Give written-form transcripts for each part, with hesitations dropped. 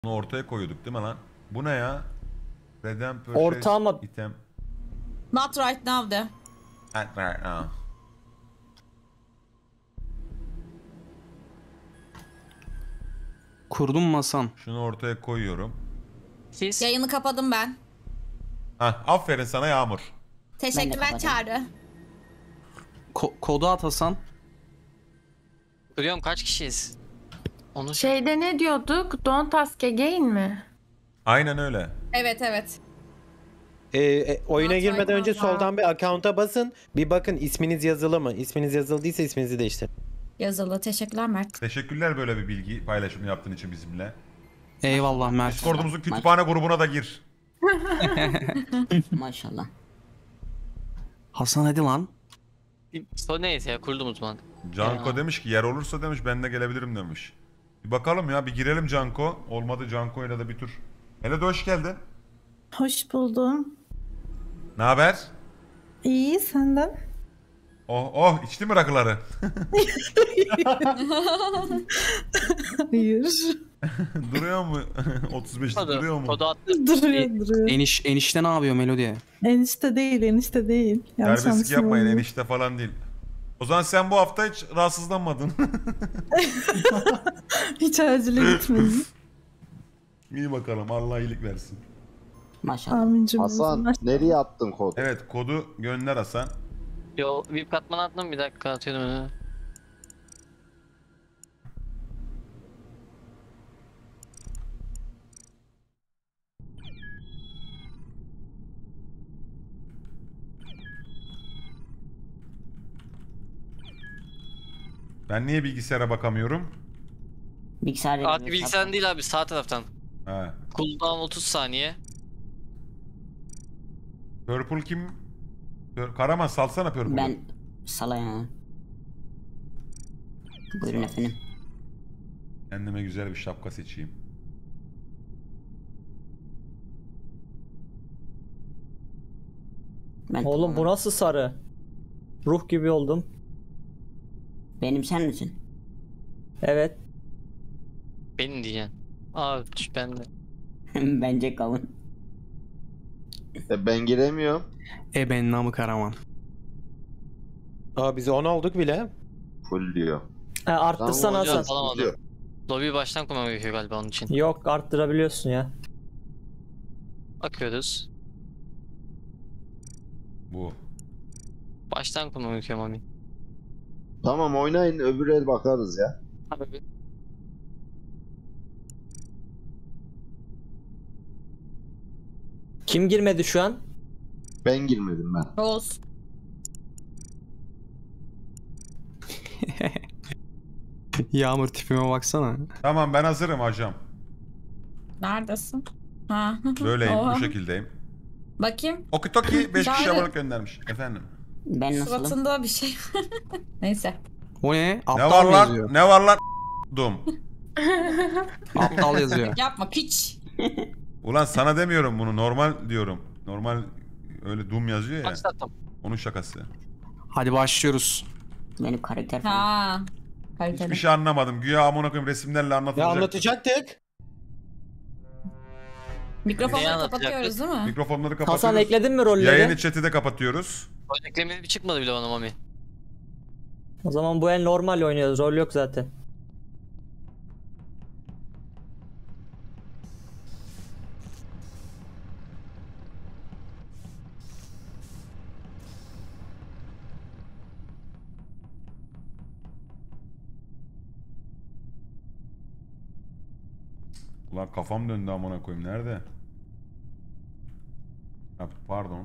Bunu ortaya koyuyorduk değil mi lan? Bu ne ya? Redeem purchase Ortağıma item. Not right now de. At right now. Kurdum masam. Şunu ortaya koyuyorum. Siz Yayını kapadım ben. Hah, aferin sana Yağmur. Teşekkürler kapadım. Çağrı. Kodu at Hasan. biliyorum kaç kişiyiz? Onu Şeyde ne diyorduk? Don't ask again mi? Aynen öyle. Evet evet. oyuna Not girmeden right önce now. soldan bir account'a basın. Bir bakın isminiz yazılı mı? İsminiz yazılı değilse isminizi değiştirin. Yazılı. Teşekkürler Mert. Teşekkürler böyle bir bilgi paylaşımı yaptığın için bizimle. Eyvallah Mert. Discord'umuzun kütüphane grubuna da gir. Maşallah. Hasan hadi lan. so neyse ya kurdum o zaman. Canko Ya. demiş ki yer olursa demiş ben de gelebilirim demiş. Bir bakalım ya, bir girelim Canko. Olmadı Canko'yla da bir tur. Hele de hoş geldin. Hoş buldum. Ne haber? İyi senden. Oh oh, içti mi rakıları? Hayır. Duruyor mu? 35'te duruyor mu? Kodu attı. Duruyor. Enişte ne yapıyor Melodi? Enişte değil, enişte değil. Yanlış Terbiyesizlik yapmayın, anlaşılma. enişte falan değil. O zaman sen bu hafta hiç rahatsızlanmadın. Hiç acile gitmeyin. İyi bakalım, Allah iyilik versin. Maşallah. Amin Hasan cümlemize. nereye attın kodu? Evet, kodu gönder Hasan. Yo VIP katmanı attım bir dakika atıyorum onu. Ben niye bilgisayara bakamıyorum? Bilgisayar Artık bilgisayarın değil abi sağ taraftan. Ha. Cooldown 30 saniye. Purple kim? Karaman salsana Purple'ı. Ben salayım. Buyurun efendim. Kendime güzel bir şapka seçeyim. Ben Oğlum bu nasıl sarı? Ruh gibi oldum. Benim sen misin? Evet. Benim diyeceksin. Aa ben de. Bence kavun. Ben giremiyorum. Ben namı Karaman. Aa biz 10 olduk bile. Full diyor. Arttırsana Tamam, Hasan. Alamadım. Diyor. Lobby'yi baştan kurmam gerekiyor galiba onun için. Yok arttırabiliyorsun ya. Bakıyoruz. Bu. Baştan kurmam gerekiyor Mami. Tamam oynayın öbür el bakarız ya. Abi. Kim girmedi şu an? Ben girmedim ben. Rose. Yağmur tipime baksana. Tamam, ben hazırım hocam. Neredesin? Ha. Böyleyim, Oha. bu şekildeyim. Bakayım. Okitoki 5 kişi Çağrı. abonelik göndermiş. Efendim. Ben nasılım? Suratında bir şey. Neyse. O ne? Ne Aptal var mı lan? yazıyor? Ne var lan? Dum. Aptal yazıyor. Yapma piç. Ulan sana demiyorum bunu, normal diyorum. Normal öyle dum yazıyor ya. Başlattım. Onun şakası. Hadi başlıyoruz. Benim karakter falan. Ha. Kaliteli. Hiçbir şey anlamadım. Güya amına koyayım resimlerle Ya anlatılacak. anlatacaktık. Mikrofonları Neyi kapatıyoruz değil mi? Mikrofonları kapatıyoruz. Hasan ekledin mi rolleri? Yayını chat'i de kapatıyoruz. Oyun eklemeli bir çıkmadı bile bana Mami. O zaman bu el normal oynuyoruz. Rol yok zaten. Ulan kafam döndü amına koyayım. Nerede? Ha, pardon.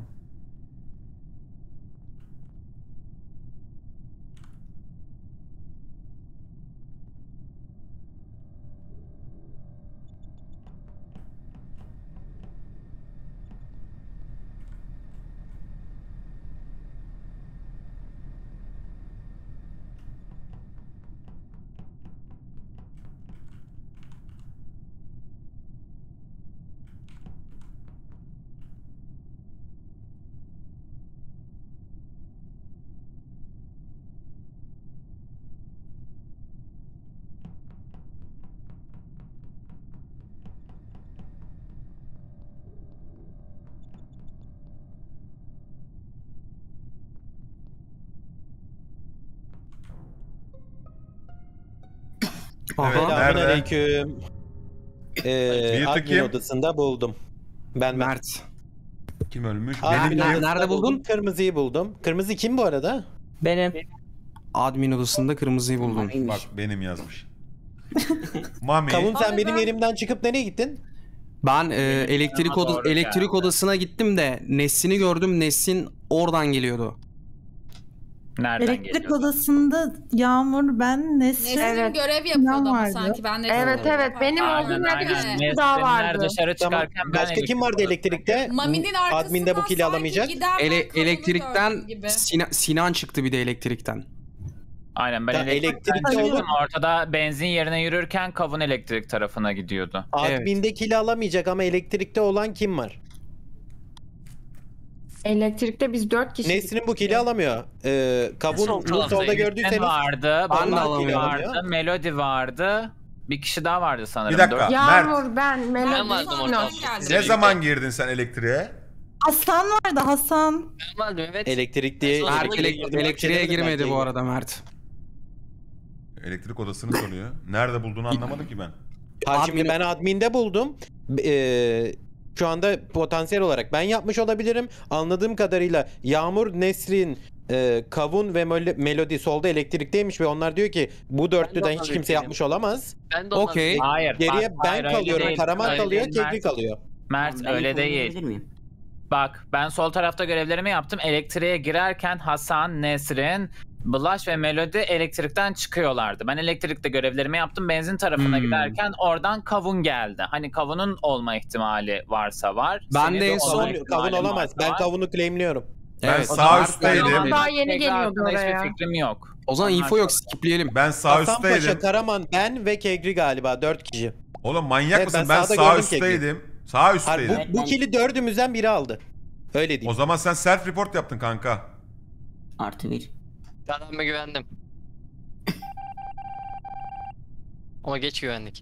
Aha. Evet. Nerede? Selamünaleyküm. Mute Admin kim? odasında buldum. Ben Mert. Kim ölmüş? Admin Benim Nerede odasında buldun? buldum, kırmızıyı buldum. Kırmızı kim bu arada? Benim. Admin odasında kırmızıyı buldum. Mami'ymiş. Bak benim yazmış. Mami. Kavun sen Abi benim ben- yerimden çıkıp nereye gittin? Ben elektrik odasına gittim de Nesrin'i gördüm. Nesrin oradan geliyordu. Nereden Elektrik geliyor? odasında Yağmur, ben, Nesrin. Nesrin görev yapıyordu ama vardı. sanki. Ben de Evet evet benim Aynen, olduğum yerde aynen. bir kişi daha Nesrinler vardı. dışarı Tamam. çıkarken ben Başka kim vardı elektrikte? Mami'nin arkasından Admin'de bu kili sanki alamayacak. giderken kavunu Elektrikten gördüm gibi. Sinan çıktı bir de elektrikten. Aynen ben Ya elektrikten elektrikte çıktım. olup- Ortada benzin yerine yürürken Kavun elektrik tarafına gidiyordu. Admin'de kili alamayacak ama elektrikte olan kim var? Elektrikte biz 4 kişi. Nesrin bu kili alamıyor. Kavun Sol bu solda tarafta gördüyseniz Emin vardı, Ben de Baba alamıyorum. vardı, Melody vardı. Bir kişi daha vardı sanırım. Bir dakika. Dört- Yağmur ben Ben Melody. vardım orada. Sonradan Siz geldi. Ne birlikte. zaman girdin sen elektriğe? Hasan vardı, Hasan. Ben vardım evet. elektrik diye Mert Mert elektriğe girmedi bu arada Mert. Elektrik odasını soruyor. Nerede bulduğunu anlamadım ki ben. Ha, şimdi ben adminde buldum. Şu anda potansiyel olarak ben yapmış olabilirim. Anladığım kadarıyla Yağmur, Nesrin, Kavun ve Melody solda elektrikteymiş ve onlar diyor ki bu dörtlüden hiç kimse olabilirim. yapmış olamaz. Ben de Okey. Hayır. Geriye bak, ben hayır, öyle kalıyorum, değil, Karaman öyle kalıyor, değil, Kegri Mert. kalıyor. Mert Ben öyle info değil. verebilir miyim? Bak ben sol tarafta görevlerimi yaptım. Elektriğe girerken Hasan, Nesrin, Blush ve Melody elektrikten çıkıyorlardı. Ben elektrikte görevlerimi yaptım. Benzin tarafına giderken oradan Kavun geldi. Hani Kavun'un olma ihtimali varsa var. Ben Senin de en olma son- Kavun ihtimalin olamaz. varsa Ben var. Kavun'u claimliyorum. Ben Evet. sağ Mert üstteydim. geldi. Daha yeni Tekrar geliyordu hakkında oraya. Hiçbir fikrim yok. O zaman info yok, skipleyelim. Ben sağ Hasan Paşa, üstteydim. Karaman, ben ve Kegri galiba 4 kişi. Oğlum manyak Evet, mısın? ben Ben sağda sağ gördüm Kegri. üstteydim. Sağ Hayır, üstteydim. bu kili dördümüzden biri aldı. Öyle O değil. zaman sen self report yaptın kanka. +1. Ben güvendim. Ama geç güvendik.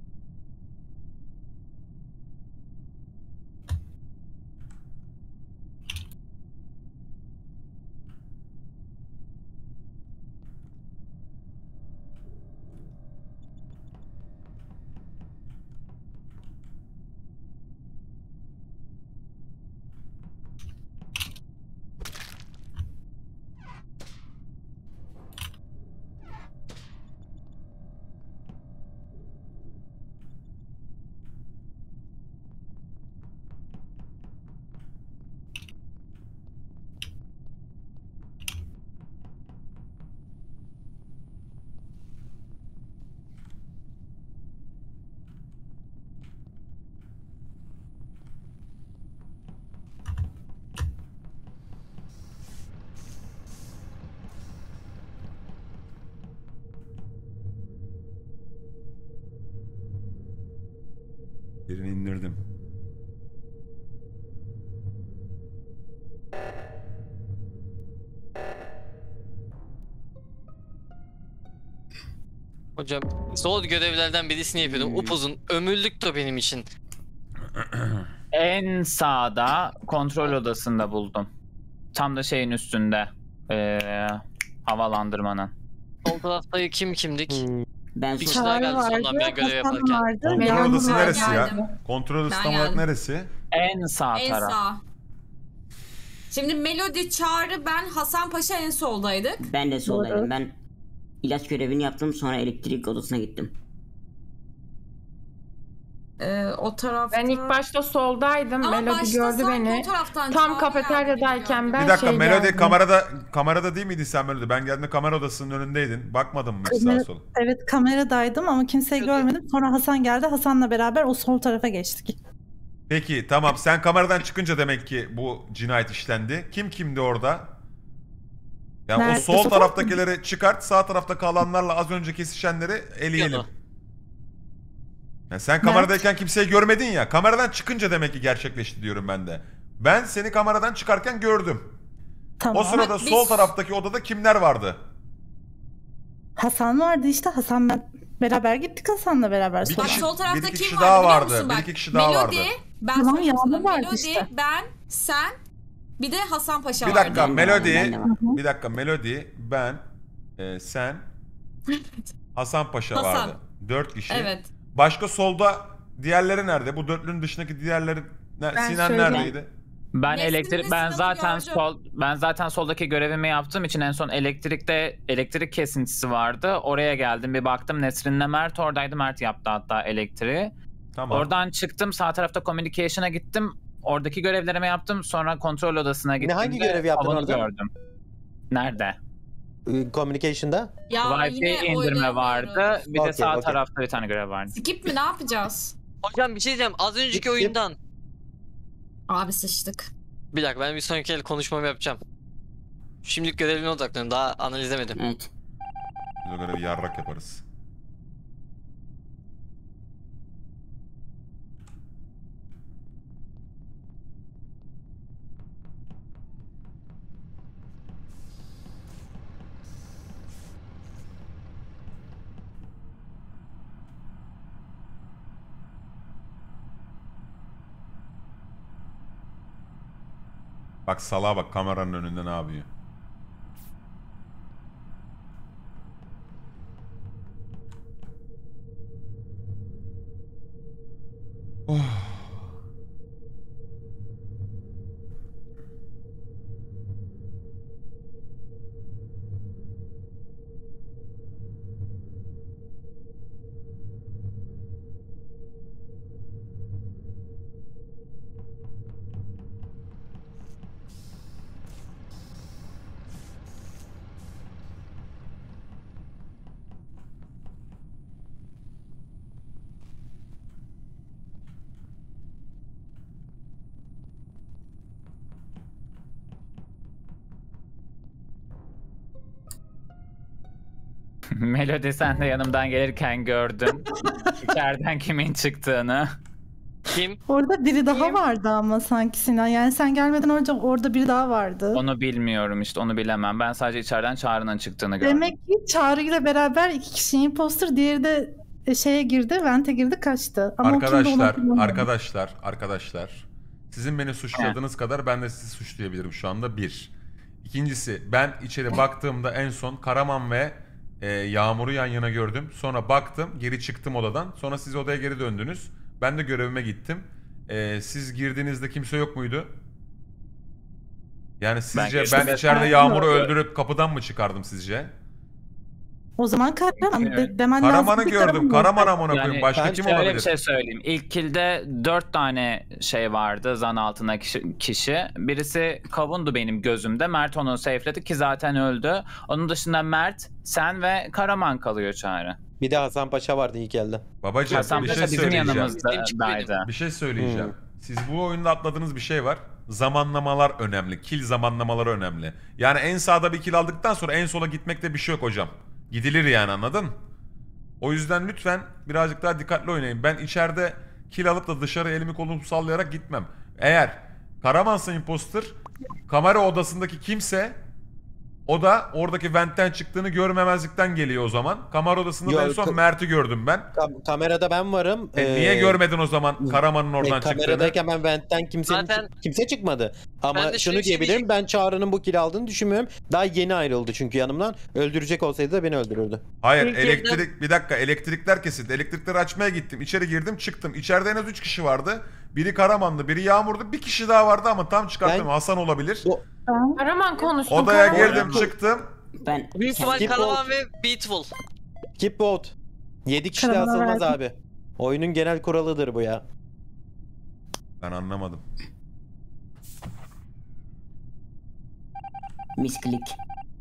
Birini indirdim. Hocam zor görevlerden birisini yapıyordum. Upuzun. Ömürlük de benim için. En sağda kontrol odasında buldum. Tam da şeyin üstünde. Havalandırmanın. Sol tarafta kimdik? Ben Bir sos- kişi daha geldi Çağrı sonradan ben görev Hasan yaparken. vardı. Kontrol Melody odası vardı. neresi geldim. ya? Kontrol odası Ben tam olarak geldim. neresi? En sağ En taraf. sağ. Şimdi Melody, Çağrı, ben, Hasan Paşa en soldaydık. Ben de soldaydım. Doğru. Ben ilaç görevini yaptım, sonra elektrik odasına gittim. O tarafta... Ben ilk başta soldaydım. Ama Melody başta gördü sanki beni. o taraftan Tam Çağrı kafeteryadayken geldi ben Bir dakika şey Melody geldim. kamerada değil miydin sen Melody? Ben geldiğimde kamera odasının önündeydin. Bakmadın mı hiç sağa Kamera- sola? Evet, kameradaydım ama kimseyi görmedim. Sonra Hasan geldi. Hasan'la beraber o sol tarafa geçtik. Peki tamam sen kameradan çıkınca demek ki bu cinayet işlendi. Kimdi orada? Yani Nerede? o sol taraftakileri çıkart, sağ tarafta kalanlarla az önce kesişenleri eleyelim. Yana. Yani sen kameradayken kimseyi görmedin ya. Kameradan çıkınca demek ki gerçekleşti diyorum ben de. Ben seni kameradan çıkarken gördüm. Tamam. O sırada Biz- sol taraftaki odada kimler vardı? Hasan vardı işte. Hasan, ben beraber gittik Hasan'la beraber. Bir sonra. Bak kişi- sol tarafta bir iki kim kişi vardı daha biliyor vardı. musun? Bir Bak, iki kişi daha Melody, vardı. ben Tamam, söyleyeyim sana. Yağmur vardı Melody, işte. ben, sen, bir de Hasan Paşa Bir vardı. dakika Ben de varım, Melody, ben de varım. bir dakika Melody, ben, sen, Hasan Paşa Hasan. vardı. 4 kişi. Evet. Başka solda diğerleri nerede? Bu dörtlünün dışındaki diğerleri Sinan söyleyeyim. neredeydi? Ben Nesrin'le ben zaten soldaki görevimi yaptığım için en son elektrik kesintisi vardı. Oraya geldim, bir baktım Nesrin'le Mert oradaydı. Mert yaptı hatta elektriği. Tamam. Oradan çıktım, sağ tarafta communication'a gittim. Oradaki görevlerimi yaptım. Sonra kontrol odasına gittim. hangi görevi yaptın Havanı orada? gördüm. Nerede? Communication'da. Ya Wi-Fi yine indirme oynayamıyoruz. vardı. Bir de Okey, sağ okey. tarafta bir tane görev vardı. Skip mi, ne yapacağız? Hocam bir şey diyeceğim. Az önceki Skip. oyundan. Abi sıçtık. Bir dakika, ben bir sonraki el konuşmamı yapacağım. Şimdilik görevime odaklanıyorum. Daha analiz edemedim. Evet. Biz o göre bir yarrak yaparız. Bak salağa bak, kameranın önünde ne yapıyor? Oh. Melody, sen de yanımdan gelirken gördün. İçeriden kimin çıktığını. Kim? Orada biri daha Kim? vardı ama sanki Sinan. Yani sen gelmeden önce orada biri daha vardı. Onu bilmiyorum işte, onu bilemem. Ben sadece içeriden Çağrı'nın çıktığını gördüm. Demek ki Çağrı ile beraber 2 kişi imposter, diğeri de şeye girdi, vente girdi, kaçtı. Ama o kimdi onu Arkadaşlar, hatırlamıyorum. arkadaşlar. Sizin beni suçladığınız kadar ben de sizi suçlayabilirim şu anda, bir. İkincisi, ben içeri baktığımda en son Karaman ve Yağmur'u yan yana gördüm. Sonra baktım, geri çıktım odadan. Sonra siz odaya geri döndünüz. Ben de görevime gittim. Siz girdiğinizde kimse yok muydu? Yani sizce geçtim. ben içeride Ben Yağmur'u gördüm. öldürüp kapıdan mı çıkardım sizce? O zaman Karaman Evet. demen lazım. Karaman'ı ki gördüm. Karaman amına koyayım. Başka ben kim şöyle olabilir? bir şey söyleyeyim. İlk kilde 4 tane şey vardı, zan altında kişi. Birisi Kavun'du benim gözümde. Mert onu safe'ledi ki zaten öldü. Onun dışında Mert, sen ve Karaman kalıyor Çağrı. Bir de Hasan Paşa vardı ilk elde. Babacığım Hasan bir Paşa şey bizim söyleyeceğim. yanımızdaydı. Bir şey söyleyeceğim. Siz bu oyunda atladığınız bir şey var. Zamanlamalar önemli. Kill zamanlamaları önemli. Yani en sağda bir kill aldıktan sonra en sola gitmekte bir şey yok hocam. Gidilir yani, anladın? O yüzden lütfen birazcık daha dikkatli oynayın. Ben içeride kill alıp da dışarı elimi kolumu sallayarak gitmem. Eğer Karamansa imposter, kamera odasındaki kimse, o da oradaki ventten çıktığını görmemezlikten geliyor o zaman. Kamera odasında da en Yok, son Mert'i gördüm ben. Kamerada ben varım. Niye görmedin o zaman Karaman'ın oradan çıktığını? Kameradayken ben ventten Zaten- kimse çıkmadı. Ama Ben de şunu şöyle bir şey diyebilirim, ben Çağrı'nın bu kill aldığını düşünmüyorum. Daha yeni ayrıldı çünkü yanımdan. Öldürecek olsaydı da beni öldürürdü. Hayır, Türkiye'de- bir dakika, elektrikler kesildi. Elektrikleri açmaya gittim. İçeri girdim, çıktım. İçeride en az 3 kişi vardı. Biri Karaman'dı, biri Yağmur'du. Bir kişi daha vardı ama tam çıkarttım. Ben- Hasan olabilir. Karaman konuştu. Odaya Karaman. girdim, çıktım. Ben Büyük ihtimal Skip Karaman ve Beatful. Keep vote. 7 kişi de Karaman'a asılmaz verdim. abi. Oyunun genel kuralıdır bu ya. Ben anlamadım. misklik.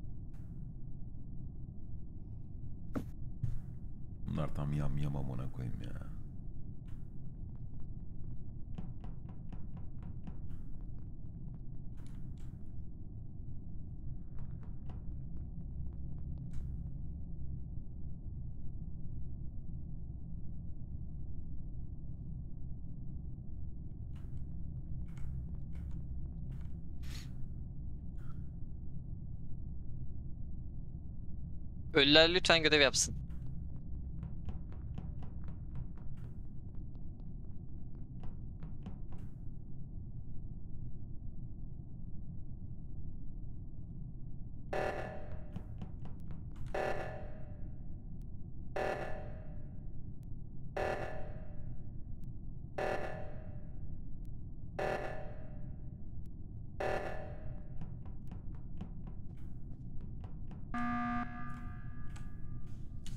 Bunlar tam yam amına koyayım ya. Ölüler lütfen görev yapsın.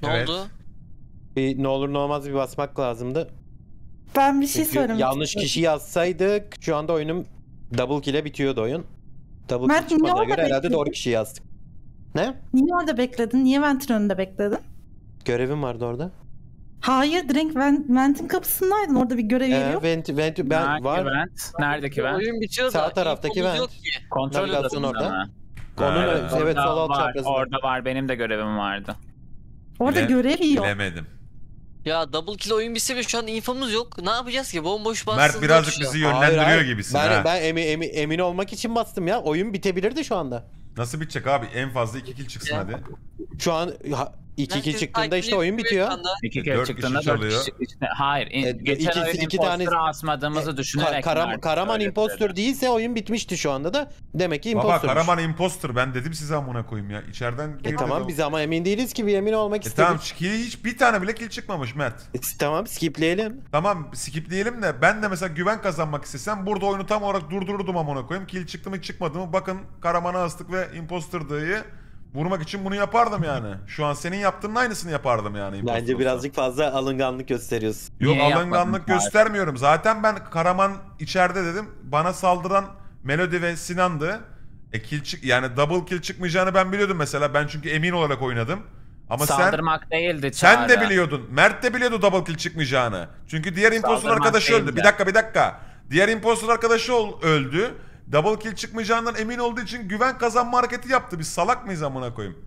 Ne Evet. oldu? Bir ne olur ne olmaz bir basmak lazımdı. Ben bir şey Çünkü söylemek yanlış istiyorum. kişi yazsaydık şu anda oyunum double kill'e bitiyordu oyun. Double Mert, kill niye çıkmadığına orada göre herhalde bekledin? doğru kişiyi yazdık. Ne? Niye orada bekledin? Niye Vent'in önünde bekledin? Görevim vardı orada. Hayır, direkt Vent'in kapısındaydın. Orada bir görev yeri yok. Ben var. Neredeki vent? Oyun bitiyor da. Sağ taraftaki infomuz vent. yok ki. Kontrol Navigasyon odasında orada. mı? Onun Evet. evet sol Orada alt var, çaprazında. orada var. Benim de görevim vardı. Orada görev yok. Bilemedim. Ya double kill oyun bitse bile şu an infomuz yok. Ne yapacağız ki? Bomboş bassın. Mert birazcık bizi yönlendiriyor gibisin ha. Ben emin olmak için bastım ya. Oyun bitebilirdi şu anda. Nasıl bitecek abi? En fazla 2 kill çıksın hadi. Şu an 2-2 çıktığında işte oyun bitiyor. 2 kere 4 çıktığında kişi 4 çalıyor. kişi. Hayır. Geçen ikisi- oyun iki tane- imposter'ı asmadığımızı düşünerek. Karaman impostor değilse oyun bitmişti şu anda da. Demek ki Baba impostormuş. Karaman imposter ben dedim size amına koyayım ya. İçeriden girdi. Tamam biz ama emin değiliz ki bir emin olmak istedik. Tamam hiç bir tane bile kill çıkmamış Mert. Tamam skipleyelim. Tamam skipleyelim de ben de mesela güven kazanmak istesem burada oyunu tam olarak durdururdum amına koyayım. Kill çıktı mı çıkmadı mı bakın Karaman'a astık ve imposter dayı vurmak için bunu yapardım yani. Şu an senin yaptığının aynısını yapardım yani. imposter Bence olsa. birazcık fazla alınganlık gösteriyorsun. Yok Niye alınganlık yapmadın? göstermiyorum. Zaten ben Karaman içeride dedim. Bana saldıran Melody ve Sinan'dı. Yani double kill çıkmayacağını ben biliyordum mesela. Ben çünkü emin olarak oynadım. Ama Saldırmak değildi sen Çağrı. de biliyordun. Mert de biliyordu double kill çıkmayacağını. Çünkü diğer impostor Saldırmak arkadaşı öldü. değildi. Bir dakika. Diğer impostor arkadaşı öldü. Double kill çıkmayacağından emin olduğu için güven kazanma hareketi yaptı. Biz salak mıyız amına koyayım?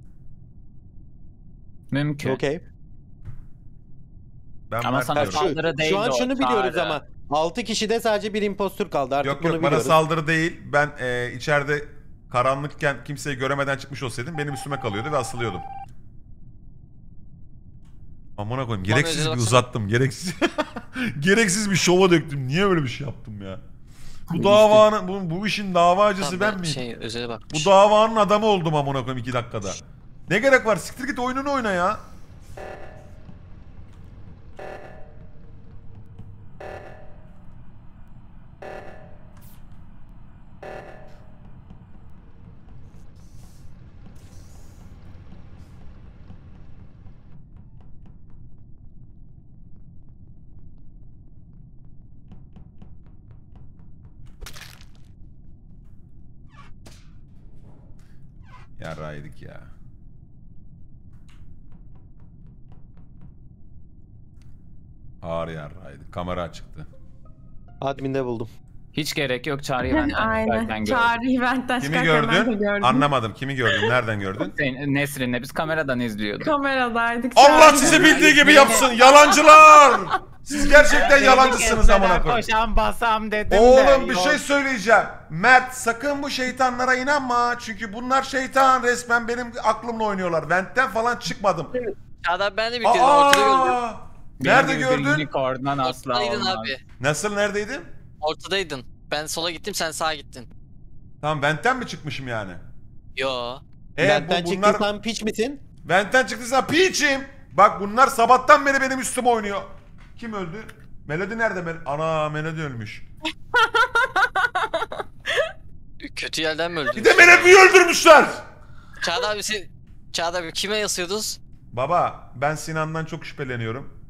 Mümkün. Okey. Ben Ama Mert sana diyorum. saldırı değildi Şu an o, şunu biliyoruz Çağrı. ama 6 kişide sadece bir impostor kaldı artık Yok bunu yok bana biliyoruz. saldırı değil. Ben içeride karanlıkken kimseyi göremeden çıkmış olsaydım benim üstüme kalıyordu ve asılıyordum. Amına koyayım gereksiz bir baksana. uzattım. Gereksiz gereksiz bir şova döktüm. Niye böyle bir şey yaptım ya? Bu davanın bu işin davacısı ben miyim? Özele Bu bakmış. davanın adamı oldum amına koyayım 2 dakikada. Ne gerek var? Siktir git oyununu oyna ya. Yarraydık ya. Ağır yarraydık. Kamera açıktı. Admin'de buldum. Hiç gerek yok Çağrı'yı benden Aynen. çıkarken gördüm. Çağrı eventten Kimi çıkarken ben de gördün? gördüm. Anlamadım. Kimi gördün? Nereden gördün? Nesrin'le biz kameradan izliyorduk. Kameradaydık. Allah Çağrı. sizi bildiği gibi yapsın. Yalancılar! Siz gerçekten yalancısınız amına koyayım. Koşan basam dedim Oğlum bir şey söyleyeceğim. Mert sakın bu şeytanlara inanma. Çünkü bunlar şeytan resmen benim aklımla oynuyorlar. Vent'ten falan çıkmadım. Çağrı ben de bekledim. Ortada gördüm. Nerede gördün? Unicorn'dan asla Ortadaydın olmaz. abi. Nasıl neredeydin? Ortadaydın. Ben sola gittim sen sağa gittin. Tamam Vent'ten mi çıkmışım yani? Yo. Benden bunlar çıktıysan piç misin? Vent'ten çıktıysa piçim. Bak bunlar sabahtan beri benim üstüme oynuyor. Kim öldü? Melody nerede? Ana Melody ölmüş. Kötü yerden mi öldün? Bir de Melody'yi öldürmüşler. Çağrı abi kime yazıyordunuz? Baba ben Sinan'dan çok şüpheleniyorum.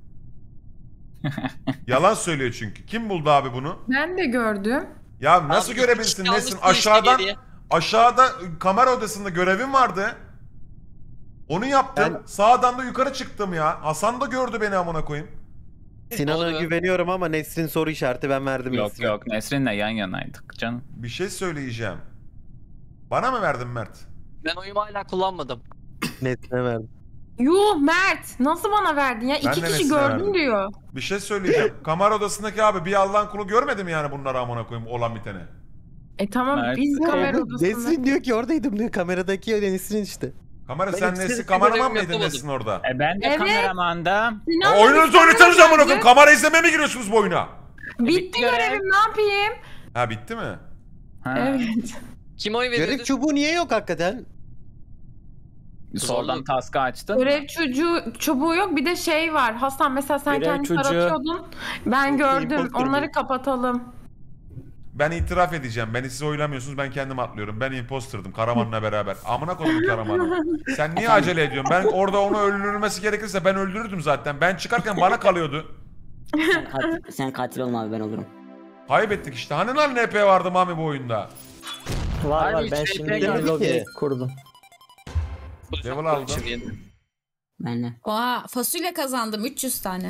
Yalan söylüyor çünkü. Kim buldu abi bunu? Ben de gördüm. Ya nasıl Abi, görebilirsin iki Nesin? kalmışsın işte geriye. Aşağıda kamera odasında görevim vardı. Onu yaptım. Sağdan da yukarı çıktım ya. Hasan da gördü beni amına koyayım. Sinan'a Oluyor. güveniyorum ama Nesrin soru işareti ben verdim Yok Nesrin'e. yok Nesrin'le yan yanaydık canım. Bir şey söyleyeceğim. Bana mı verdin Mert? Ben oyumu hala kullanmadım. Nesrin'e verdim. Yuh Mert nasıl bana verdin ya? Ben İki de kişi Nesrin'e gördüm verdim. diyor. Bir şey söyleyeceğim. Kamera odasındaki abi bir Allah'ın kulu görmedi mi yani bunları amına koyayım olan biteni? Tamam Mert. biz kamera odasında. Nesrin diyor ki oradaydım diyor. Kameradaki Nesrin işte. Kamera Ben sen ikisini Nesin de kameraman görevimi mıydın yapamadım. Nesin orada? Ben de Evet. kameramandım. Sinan Oyununuzu biz oynatsanız kamera amına koyayım. gördük. Kamera izlemeye mi giriyorsunuz bu oyuna? Bitti görev. görevim ne yapayım? Ha bitti mi? Ha. Evet. Kim oy veriyordu? Görev çubuğu niye yok hakikaten? Soldan task'ı açtın. Görev çubuğu yok bir de şey var. Hasan mesela sen Görev kendini çocuğu. taratıyordun. Ben gördüm. imposter Onları bu. kapatalım. Ben itiraf edeceğim. Beni siz oylamıyorsunuz. Ben kendim atlıyorum. Ben imposterdım Karaman'la beraber. Amına koydum Karaman'ı. Sen niye acele ediyorsun? Ben orada onu öldürülmesi gerekirse ben öldürürdüm zaten. Ben çıkarken bana kalıyordu. Sen katil olma abi, ben olurum. Kaybettik işte. Hani lan NP vardı Mami bu oyunda? Var var, ben şimdi yeni lobi kurdum. Level aldım. Ben de. Oha fasulye kazandım 300 tane.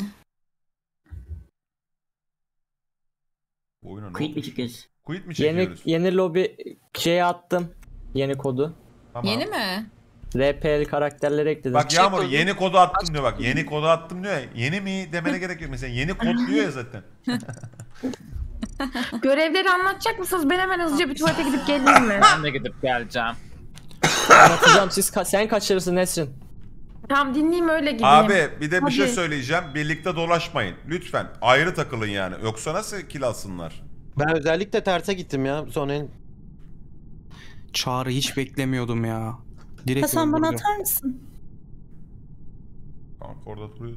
Bu oyuna ne Quit oldu? mi çıkıyoruz? Quit mi çekiyoruz? Yeni lobi attım. Yeni kodu. Tamam. Yeni mi? RP'li karakterleri ekledim. Bak Yağmur yeni kodu attım diyor bak. Yeni kodu attım diyor ya. Yeni mi demene gerek yok. Mesela yeni kod diyor ya zaten. Görevleri anlatacak mısınız? Ben hemen hızlıca bir tuvalete gidip geleyim mi? Ben de gidip geleceğim. Anlatacağım, sen kaçırırsın Nesrin. Tamam dinleyeyim öyle gideyim. Abi bir de bir şey Hadi. söyleyeceğim. Birlikte dolaşmayın. Lütfen. Ayrı takılın yani. Yoksa nasıl kill alsınlar? Ben özellikle terse gittim ya son el. Çağrı hiç beklemiyordum ya. Direkt Hasan bana öldürdü. atar mısın? Kanka orada duruyor.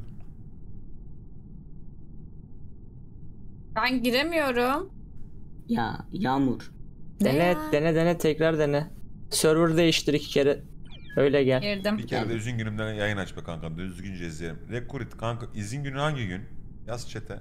Ben giremiyorum. Ya Yağmur. Dene tekrar dene. Server değiştir 2 kere. Öyle gel. Girdim. Bir kere de izin günümden yayın aç be kanka. Düzgünce izleyelim. Rekurit kanka izin günü hangi gün? Yaz chat'e.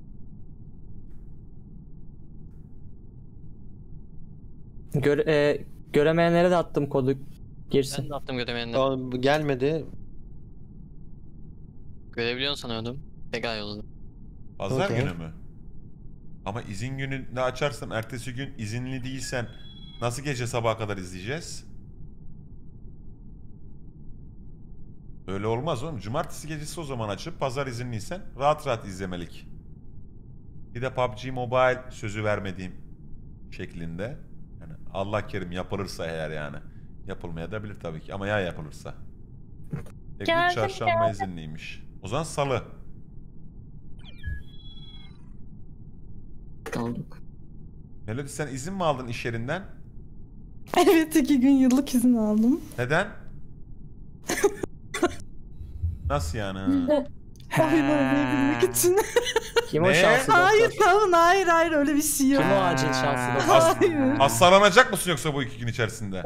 Göremeyenlere de attım kodu. Girsin. Ben de attım göremeyenleri. O gelmedi. Görebiliyorsun sanıyordum. Pekala yolladım. Pazar Okey. günü mü? Ama izin gününde açarsam ertesi gün izinli değilsen nasıl gece sabaha kadar izleyeceğiz? Öyle olmaz oğlum. Cumartesi gecesi o zaman açıp pazar izinliysen rahat rahat izlemelik. Bir de PUBG Mobile sözü vermediğim şeklinde. Yani Allah kerim yapılırsa eğer yani. Yapılmaya da bilir tabii ki ama ya yapılırsa. Geldim, Çarşamba izinliymiş. O zaman salı. Olduk. Melody sen izin mi aldın iş yerinden? Evet 2 gün yıllık izin aldım. Neden? Nasıl yani? Oyun oynayabilmek için. Kim Ne? o şanslı Hayır doktor? tamam hayır öyle bir şey yok. Kim o acil şanslı doktor? Hayır. Hastalanacak mısın yoksa bu 2 gün içerisinde?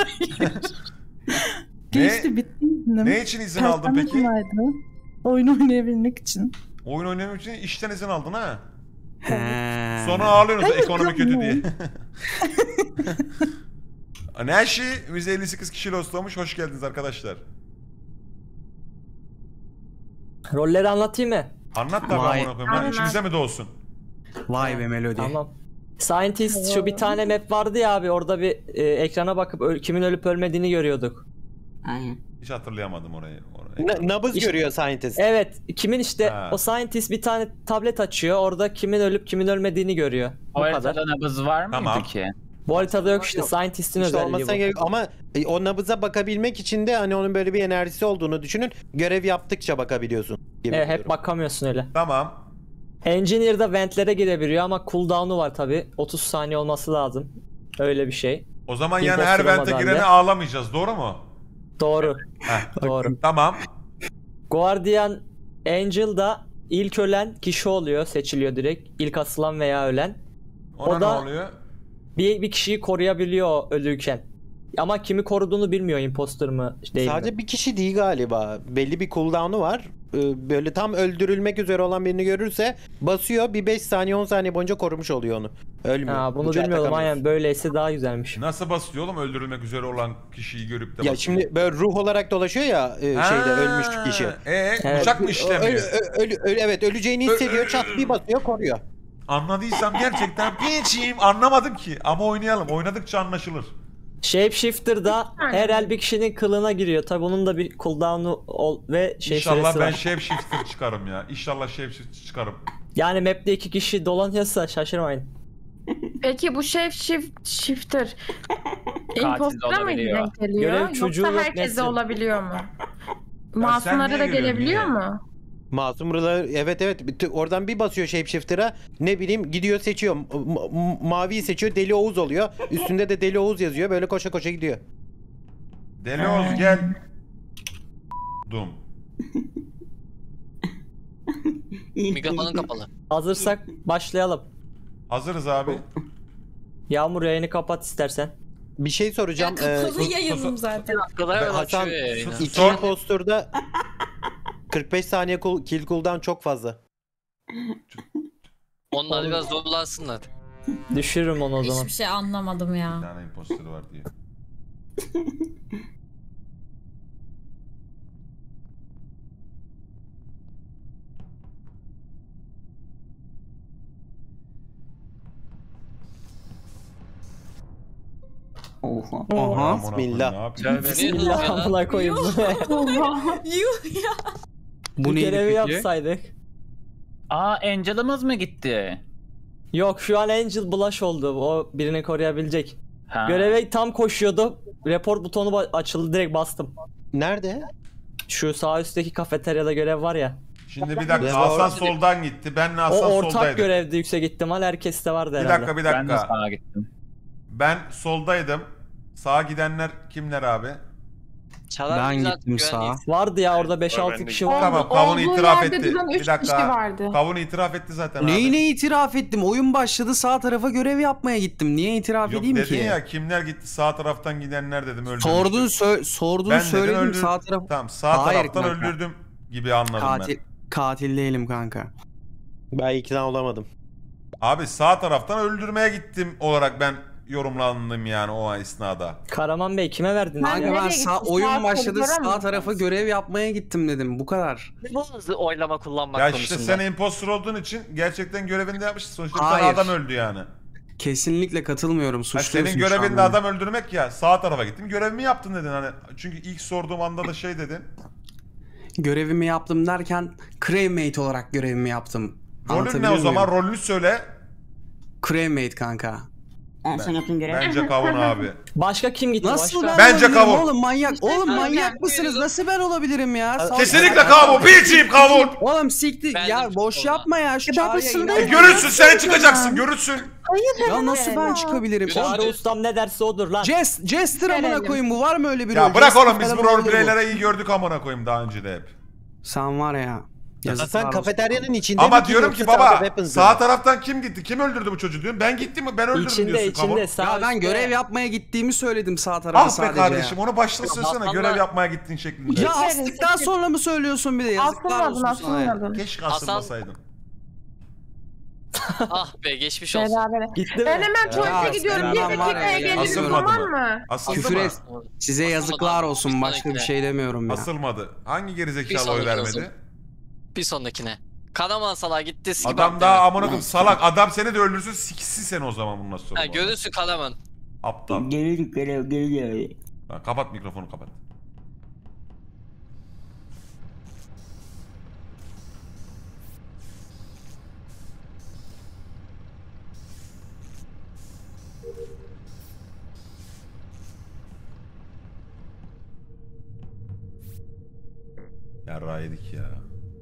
Geçti bitti iznim. Ne için izin aldın Perşembe peki? günüydü. Oyun oynayabilmek için. Oyun oynamak için işten izin aldın ha? He. Sonra ağlıyorsunuz Evet, ekonomi kötü yok. diye. Neşi 158 kişiyle hostlamış. Hoş geldiniz arkadaşlar. Rolleri anlatayım mı? Anlat tabi Vay. amına koyayım lan. Anlat. İçimize mi doğsun? Vay be Melody. Tamam. Scientist şu bir tane map vardı ya abi, orada bir ekrana bakıp kimin ölüp ölmediğini görüyorduk. Aynen. Hiç hatırlayamadım orayı. Nabız İşte- görüyor scientist. Evet, kimin işte Ha. o scientist bir tane tablet açıyor, orada kimin ölüp kimin ölmediğini görüyor. Bu O kadar. haritada nabız var mıydı Tamam. ki? Bu haritada yok işte, scientist'in İşte özelliği olmasına bu. gerek ama o nabıza bakabilmek için de hani onun böyle bir enerjisi olduğunu düşünün. Görev yaptıkça bakabiliyorsun. Gibi Evet, bir hep durum. bakamıyorsun öyle. Tamam. Engineer'da ventlere girebiliyor ama cooldown'u var tabi. 30 saniye olması lazım. Öyle bir şey. O zaman yani her Imposter vente olmadan girene da. ağlamayacağız. Doğru mu? Doğru. Heh. Doğru. Tamam. Guardian Angel'da ilk ölen kişi oluyor, seçiliyor direkt. İlk asılan veya ölen. Ona O da- ne oluyor? Bir kişiyi koruyabiliyor ölüyken. Ama kimi koruduğunu bilmiyor, imposter mı değil mi? Sadece bir kişi değil galiba. Belli bir cooldown'u var. Böyle tam öldürülmek üzere olan birini görürse basıyor, bir 5 saniye 10 saniye boyunca korumuş oluyor onu. Ölmüyor. Ha, bunu Bıçağı bilmiyordum, takamıyorsun. aynen böyleyse daha güzelmiş. Nasıl basıyor oğlum öldürülmek üzere olan kişiyi görüp de basıyor? Ya şimdi böyle ruh olarak dolaşıyor ya şeyde ölmüş kişi. Evet. Bıçak mı işlemiyor? Evet öleceğini hissediyor, çat bir basıyor koruyor. Anladıysam gerçekten piçiyim anlamadım ki. Ama oynayalım. Oynadıkça anlaşılır. Shapeshifter'da her el bir kişinin kılığına giriyor. Tabi bunun da bir cooldown'u ve İnşallah süresi ben var. shapeshifter çıkarım ya. İnşallah shapeshifter çıkarım. Yani map'te 2 kişi dolanıyorsa şaşırmayın. Peki bu shifter impostora mı olabiliyor. denk geliyor? Görev çocuğu Yoksa yok, herkese Nesrin. olabiliyor mu? sen Masumlara niye da gülüyorsun, gelebiliyor niye? mu? Masum Rıla evet oradan bir basıyor shapeshifter'a, ne bileyim gidiyor seçiyor, maviyi seçiyor, Deli Oğuz oluyor, üstünde de Deli Oğuz yazıyor, böyle koşa koşa gidiyor. Deli Oğuz gel. Dum. Mikrofonun kapalı. Hazırsak başlayalım. Hazırız abi. Yağmur yayını kapat istersen. Bir şey soracağım. Kapalı yayınım zaten. Kadar Hasan açıyor yayını. iki impostorda 45 saniye kill cooldown çok fazla. Onlar biraz zorlansınlar. Düşürürüm onu o zaman. Hiçbir şey anlamadım Bir ya. tane impostörü var diye. Oha. Aha. Amına koyayım, Bismillah. ne yapayım? Bismillah amına koyayım. Yuh ya. Bu Bu neydi görevi peki? yapsaydık. Angel'ımız mı gitti? Yok şu an Angel Blush oldu. O birini koruyabilecek. Ha. Göreve tam koşuyordu. Report butonu açıldı, direkt bastım. Nerede? Şu sağ üstteki kafeteryada görev var ya. Şimdi bir dakika, Ya, Hasan orada- soldan gitti. Benle O Hasan ortak soldaydık. görevdi yüksek ihtimal. Herkeste vardı Bir herhalde. dakika, bir Ben de dakika. sağa gittim. Ben soldaydım. Sağa gidenler kimler abi? Çalar Ben güzel gittim sağa. güvenliyiz. Vardı ya orada 5-6 kişi vardı. Tamam, Kavun Olduğu itiraf yerde etti. duran Bir 3 dakika. kişi vardı. Kavun itiraf etti zaten abi. Neyine itiraf ettim? Oyun başladı, sağ tarafa görev yapmaya gittim. Niye itiraf Yok edeyim dedin ki? ya, kimler gitti sağ taraftan gidenler dedim, öldürmüştüm. Sordun Ben söyledim dedim öldür. sağ taraf. Tamam, sağ Hayır taraftan kanka. öldürdüm gibi anladım Katil değilim kanka. Ben ikna olamadım. ben. Abi sağ taraftan öldürmeye gittim olarak ben yorumlandım yani o esnada. Karaman Bey kime verdiniz Ben ya? nereye Ben gittim? oyun Sağ başladı, koridora mı sağ gittiniz? tarafa görev yapmaya gittim dedim. Bu kadar. Bu hızlı oylama kullanmak Ya işte konusunda. sen impostor olduğun için gerçekten görevini de yapmışsın. Sonuçta bir Hayır. tane adam öldü yani. Kesinlikle katılmıyorum. Ha, Suçluyorsun senin şu görevin an de beni. adam öldürmek ya. Sağ tarafa gittim. Görevimi yaptın dedin hani. Çünkü ilk sorduğum anda da şey dedin. Görevimi yaptım derken crewmate olarak görevimi yaptım. Rolün ne Anlatabiliyor o zaman? muyum? Rolünü söyle. Crewmate kanka. En son yaptığın görev. Bence Kavun abi. Başka kim gitti? Nasıl Başka? ben Bence olabilirim kavun. oğlum manyak. Oğlum ben manyak ben mısınız? Nasıl ben olabilirim ya? Sağ- Kesinlikle Kavun. Piçiyim Kavun. Oğlum siktir Ben ya de boş çıktım yapma ya şu Ben çağrıya başındayım. inan. Görürsün, sen çıkacaksın. Görürsün. Ya nasıl ben çıkabilirim? Çağrı ustam ne derse odur lan. Jester amına Verelim. koyayım, bu var mı öyle bir Ya rol? bırak Jester oğlum, biz falan bu olabilir roleplay'lere iyi gördük amına koyayım daha önce de hep. Sen var ya. yazıklar Hasan olsun. kafeteryanın içinde Ama mi ki diyorum yoksa ki baba sağda weapons sağ mı? taraftan kim gitti? Kim öldürdü bu çocuğu diyorum. Ben gittim mi? Ben öldürdüm İçinde diyorsun Kavun. içinde sağ Ya ben üstte. görev yapmaya gittiğimi söyledim sağ tarafa Ah be sadece kardeşim, ya. onu başta söylesene. Hasan'la- Görev yapmaya gittiğin şeklinde. Ya astıktan sonra mı söylüyorsun bir de, yazıklar Asılmadın olsun sana ya. asılmadın. Keşke Hasan- asılmasaydım. Ah be geçmiş olsun. Berabere. Gitti mi? Ben hemen tuvalete Ya, gidiyorum. sen Bir adam var dakikaya ya, gelirim asılmadı tamam mı? mı? Asıldı Küfür mı? et. Size yazıklar olsun, başka bir şey demiyorum ya. Asılmadı. Hangi Bir gerizekalı oy sonraki vermedi? olsun. Bir sonrakine. Kanaman salağa gitti. skip Adam attı daha hemen. amına koyayım salak. Adam seni de öldürsün, siksin seni o zaman bundan sonra. Ha, görürsün Kanaman. Aptal. Gelirik görev. Lan kapat mikrofonu, kapat. Yarrağı yedik ya.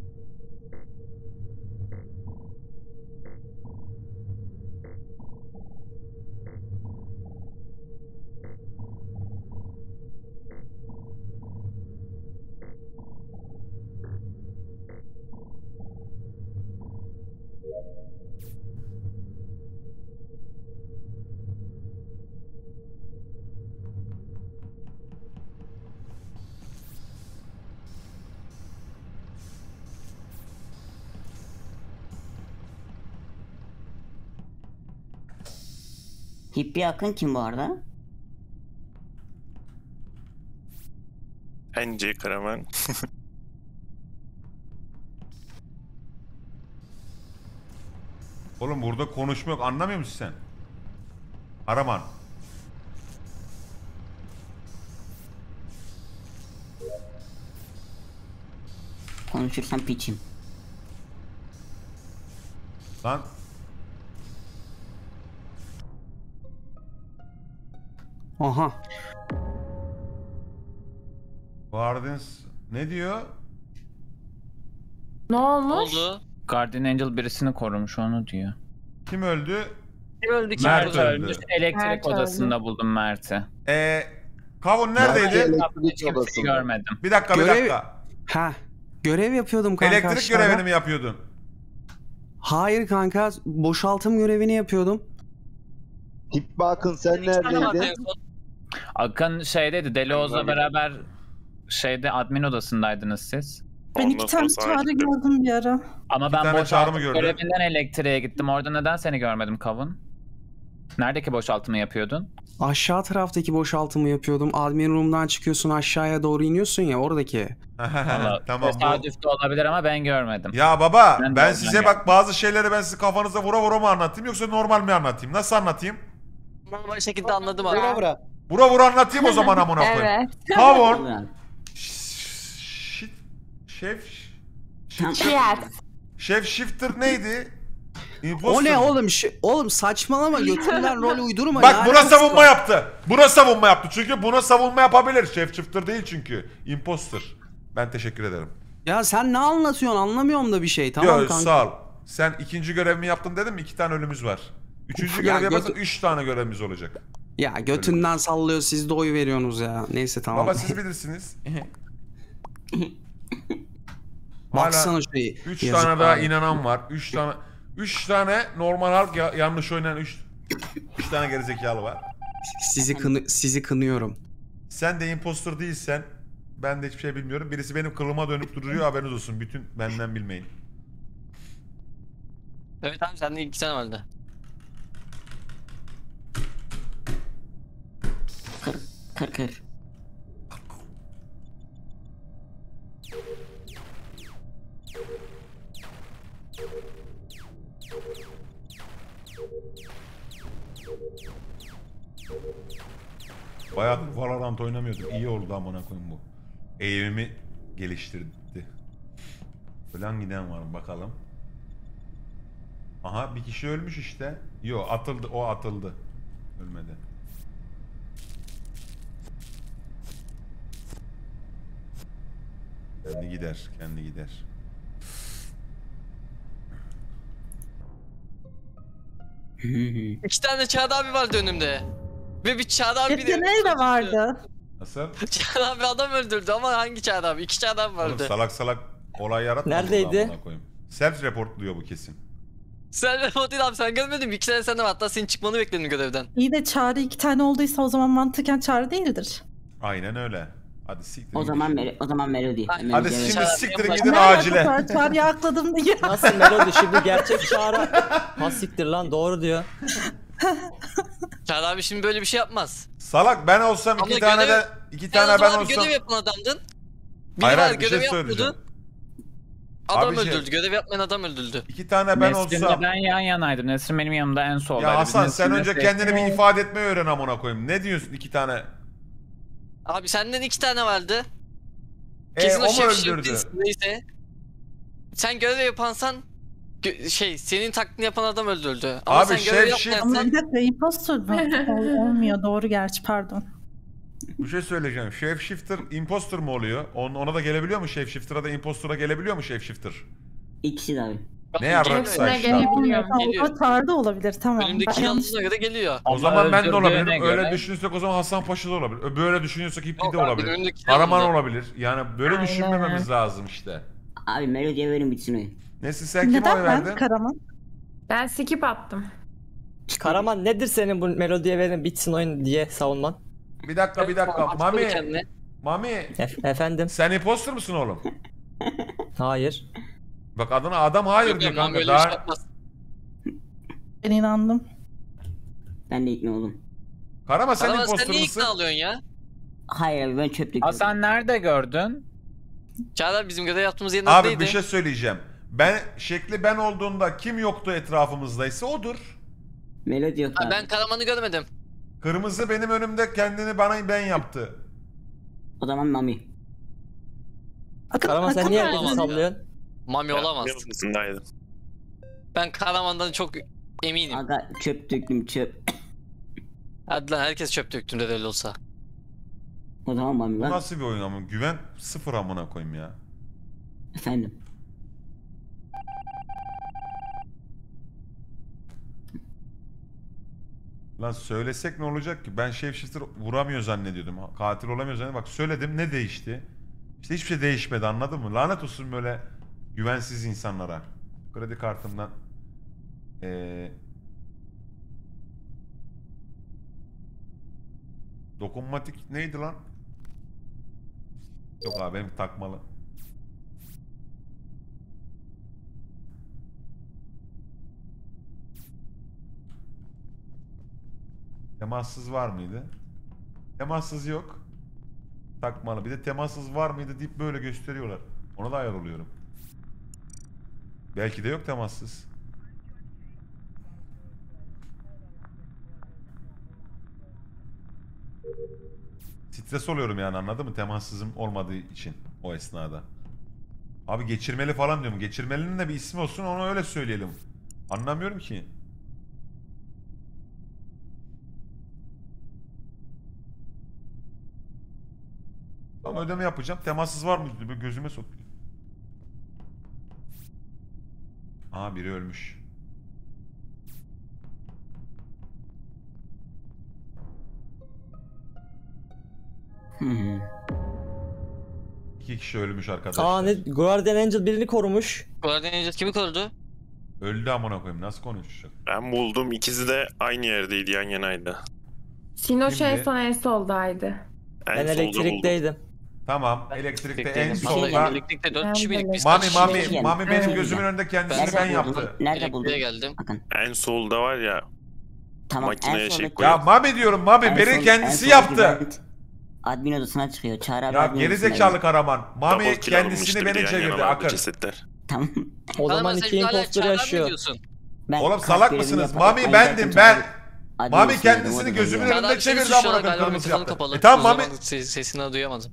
Hippi Akın kim bu arada? Bence Karaman. Oğlum burada konuşma yok, anlamıyor musun sen? Araman. Konuşursam piçim. Lan. Aha. Guardians ne diyor? Ne Ne olmuş? oldu? Guardian Angel birisini korumuş onu diyor. Kim öldü? Kim öldü kim Mert öldü? öldü. Ölmüş. Elektrik Mert odasında buldum Mert'i. Kavun neredeydi? Elektrik Kimseyi odasında. görmedim. Bir dakika, bir Görev- dakika. Ha. Görev yapıyordum kanka Elektrik aşağıda. görevini mi yapıyordun? Hayır kanka, boşaltım görevini yapıyordum. Tip bakın sen İki tane vardı neredeydin? en son. Akın şeydeydi, Delioz'la beraber şeyde admin odasındaydınız siz. Ben iki tane çağrı gördüm bir ara. Ama İki ben tane çağrı mı boşaltım gördün? görevinden elektriğe gittim. Orada neden seni görmedim Kavun? Neredeki boşaltımı yapıyordun? Aşağı taraftaki boşaltımı yapıyordum. Admin room'dan çıkıyorsun aşağıya doğru iniyorsun ya oradaki. Valla Tamam bu. tesadüf de olabilir ama ben görmedim. Ya baba Ben de ben oradan size bak bazı şeyleri ben size kafanıza vura vura mı anlatayım yoksa normal mi anlatayım? Nasıl anlatayım? Normal şekilde anladım abi. Bura bura. Vura vura anlatayım o zaman amına koyayım. Evet. Kavun. Olur abi. Şef. Yes. Şef Shifter neydi? O Imposter ne mı? oğlum? Oğlum saçmalama götünden rol uydurma. Bak Ne buna alakası savunma var? yaptı. Buna savunma yaptı. Çünkü buna savunma yapabilir. Şef Shifter değil çünkü. Imposter. Ben teşekkür ederim. Ya sen ne anlatıyorsun? Anlamıyorum da bir şey. Tamam Yo, kanka. sağ ol. Sen ikinci görevimi yaptın dedim mi? 2 tane ölümümüz var. Üçüncü Ya görevi yaparsan götü- 3 tane görevimiz olacak. Ya götünden sallıyor siz de oy veriyorsunuz ya. Neyse tamam. Baba siz bilirsiniz. Baksana şurayı. 3 Yazık tane daha abi. inanan var. 3 tane normal halk yanlış oynayan 3 tane gerizekalı var. Sizi kınıyorum. Sen de impostor değilsen ben de hiçbir şey bilmiyorum. Birisi benim kılıma dönüp duruyor haberiniz olsun. Bütün benden bilmeyin. Evet abi sende 2 tane vardı. Kır. Bayağıdır Valorant oynamıyordum. İyi oldu amına koyayım bu. Eğimimi geliştirdi. Falan giden var mı bakalım. Aha bir kişi ölmüş işte. Yo atıldı, o atıldı. Ölmedi. Kendi gider. İki tane Çağrı abi vardı önümde. Ve bir Çağrı abi Yeteneği de vardı. Nasıl? Çağrı abi adam öldürdü ama hangi Çağrı abi? İki Çağrı abi Oğlum vardı. salak olay yaratma. Neredeydi? Self reportluyor bu kesin. Sen de o değil abi sen görmedin mi? 2 tane sen de var. Hatta senin çıkmanı bekledim görevden. İyi de çağrı iki tane olduysa o zaman mantıken çağrı değildir. Aynen öyle. Hadi siktirin. O zaman Melody. Hadi Hadi evet. şimdi siktirin gidin Ne acile. alakası var? Çağrı'yı akladım diye. Nasıl Melody şimdi gerçek çağrı. Ha siktir lan doğru diyor. Çağrı abi şimdi böyle bir şey yapmaz. Salak ben olsam Ama iki tane görev- de iki Sen o tane ben zaman olsam. görev yapan adamdın. Biri Hayır var hayır bir şey görev söyleyeceğim. yapmadı. Adam Abi şey- öldürdü. Görev yapmayan adam öldürdü. İki tane ben Nesrin'le olsam. ben yan yanaydım. Nesrin benim yanımda en soldaydı. Ya Biz Hasan sen Nesrin'le önce şey- kendini bir ifade etmeyi öğren amına koyayım. Ne diyorsun iki tane? Abi senden 2 tane vardı. Kesin O mu şef öldürdü? değilsin, neyse. Sen görev yapansan senin taklidini yapan adam öldürdü. Ama Abi sen şef görev shift- Ama yapmayansan bir dakika impostor mu? Olmuyor doğru gerçi pardon. Bir şey söyleyeceğim. Shape Shifter imposter mı oluyor? Ona da gelebiliyor mu Shape Shifter'a da imposter'a gelebiliyor mu Shape Shifter? İkisi de abi. Ne yarraksa Hepsine işte. gelebiliyor. Geliyor. O çağrı da olabilir tamam. önümdeki Ben yanlış- yalnızına göre geliyor. O Ama zaman ben de öldürdüğüne olabilirim. göre- Öyle düşünürsek o zaman Hasan Paşa da olabilir. Böyle düşünüyorsak İpli Yok de abi, olabilir. önündeki Karaman yalnız. olabilir. Yani böyle Aynen. düşünmememiz lazım işte. Abi Melody'ye verin bitsin oyun. Nesin sen kime Neden oy ben verdin? Karaman? Ben skip attım. Karaman nedir senin bu Melody'ye verin bitsin oyun diye savunman? Bir dakika. Atladı Mami. kendine. Mami. Efendim? Sen imposter mısın oğlum? Hayır. Bak adına adam hayır Yok, diyor Mami kanka. öyle bir şey Daha... yapmaz. Ben inandım. Ben de ikna oldum. Karama sen Karaman sen imposter niye mısın? ikna alıyorsun ya? Hayır abi ben çöplük. Hasan nerede gördün? Çağrı abi bizim görev yaptığımız yerin Abi önündeydi. bir şey söyleyeceğim. Şekli ben olduğunda kim yoktu etrafımızdaysa odur. Melody yok Ha, abi. ben Karaman'ı görmedim. Kırmızı benim önümde kendini ben yaptı. O zaman Mami. Karaman sen niye Akın- herkesi sallıyorsun? Mami olamaz. Ben Karaman'dan çok eminim. Aga çöp döktüm çöp. Hadi lan herkes çöp döktüğünde de öyle olsa. O zaman Mami Bu lan. nasıl bir oyun ama? Güven sıfır amına koyayım ya. Efendim. Lan söylesek ne olacak ki? Ben Shapeshifter vuramıyor zannediyordum. Katil olamıyor zannediyordum. Bak söyledim ne değişti? İşte hiçbir şey değişmedi anladın mı? Lanet olsun böyle güvensiz insanlara. Kredi kartımdan Dokunmatik neydi lan? Yok abi benim takmalı. Temassız var mıydı? Temassız yok. Takmalı. Bir de temassız var mıydı deyip böyle gösteriyorlar. Ona da ayar oluyorum. Belki de yok temassız. Stres oluyorum yani, anladın mı? Temassızım olmadığı için o esnada. Abi geçirmeli falan diyorum. Geçirmelinin de bir ismi olsun, onu öyle söyleyelim. Anlamıyorum ki. Ama ödeme yapacağım. Temassız var mı? Böyle gözüme sokuyor. Aa, biri ölmüş. İki kişi ölmüş arkadaşlar. Aa ne? Guardian Angel birini korumuş. Guardian Angel kimi korudu? Öldü amına koyayım. Nasıl konuşacak? Ben buldum. İkisi de aynı yerdeydi, yan yanaydı. Sinoş en Kimdi? son en soldaydı. Ben En solda buldum. elektrikteydim. Tamam. Elektrikte en Elektrikteydim. solda. Elektrikte 4 kişi miydik biz? Mami Kaç Mami kişiydik? Mami benim Evet. gözümün önünde kendisini Nerede ben buldun? yaptı. Nerede buldun? Elektriğe geldim. Bakın. En solda var ya. Tamam Makineye en şey soldaki... koyuyor. Ya Mami diyorum, Mami en beni son- kendisi en soldaki yaptı. vent admin odasına çıkıyor. Çağrı abi Ya admin geri odasındaydı. zekalı Karaman. Mami Double kill kendisini alınmıştır beni diye yan çevirdi. yana vardı Akın. cesetler. Tamam. O zaman Sen iki hala impostor Çağrı abi yaşıyor. diyorsun. Ben Oğlum kalp salak görevini mısınız? yaparak Mami aynı bendim zaten ben. Çağrı admin Mami odasındaydım, kendisini odadaydı gözümün ya. önünde Çağrı abi seni çevirdi suçluyorlar amına galiba, koyayım, kırmızı mikrofonun yaptı. kapalı. Tamam O Mami. zaman sesini duyamadım.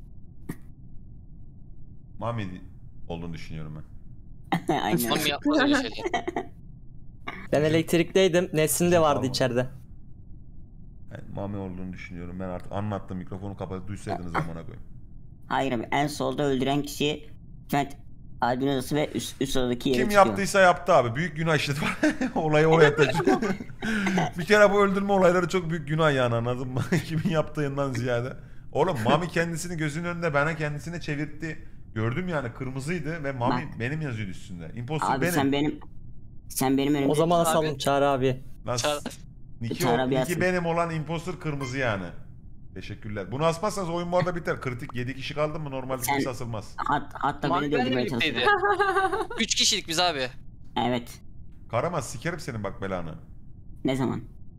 Mami olduğunu düşünüyorum ben. Aynen. Mami yapmaz öyle şeyler. Ben elektrikteydim. Nesrin de vardı Tamam. içeride. Ben Mami olduğunu düşünüyorum. Ben artık anlattım, mikrofonu kapatıp duysaydınız amına koyayım. Hayır abi en solda öldüren kişi vent admin odası ve üst sıradaki yere Kim çıkıyor. yaptıysa yaptı abi. Büyük günah işledi. Olayı oraya taşıyor. Bir kere bu öldürme olayları çok büyük günah yani, anladın mı? Kimin yaptığından ziyade. Oğlum Mami kendisini gözünün önünde bana kendisine çevirtti. Gördüm yani, kırmızıydı ve Mami benim yazıyordu üstünde. Impostor Abi benim. sen benim önümde. O zaman Abi. asalım Çağrı abi. Lan Çağrı- Çağrı abi Niki yazsın. benim olan impostor kırmızı yani. Teşekkürler. Bunu asmazsanız oyun bu arada biter. Kritik 7 kişi kaldı mı normalde Sen- kimse asılmaz. Hatta Mami beni de benle öldürmeye birlikteydi. çalışıyor. 3 kişilik biz abi. Evet. Karamaz, sikerim senin bak belanı. Ne zaman?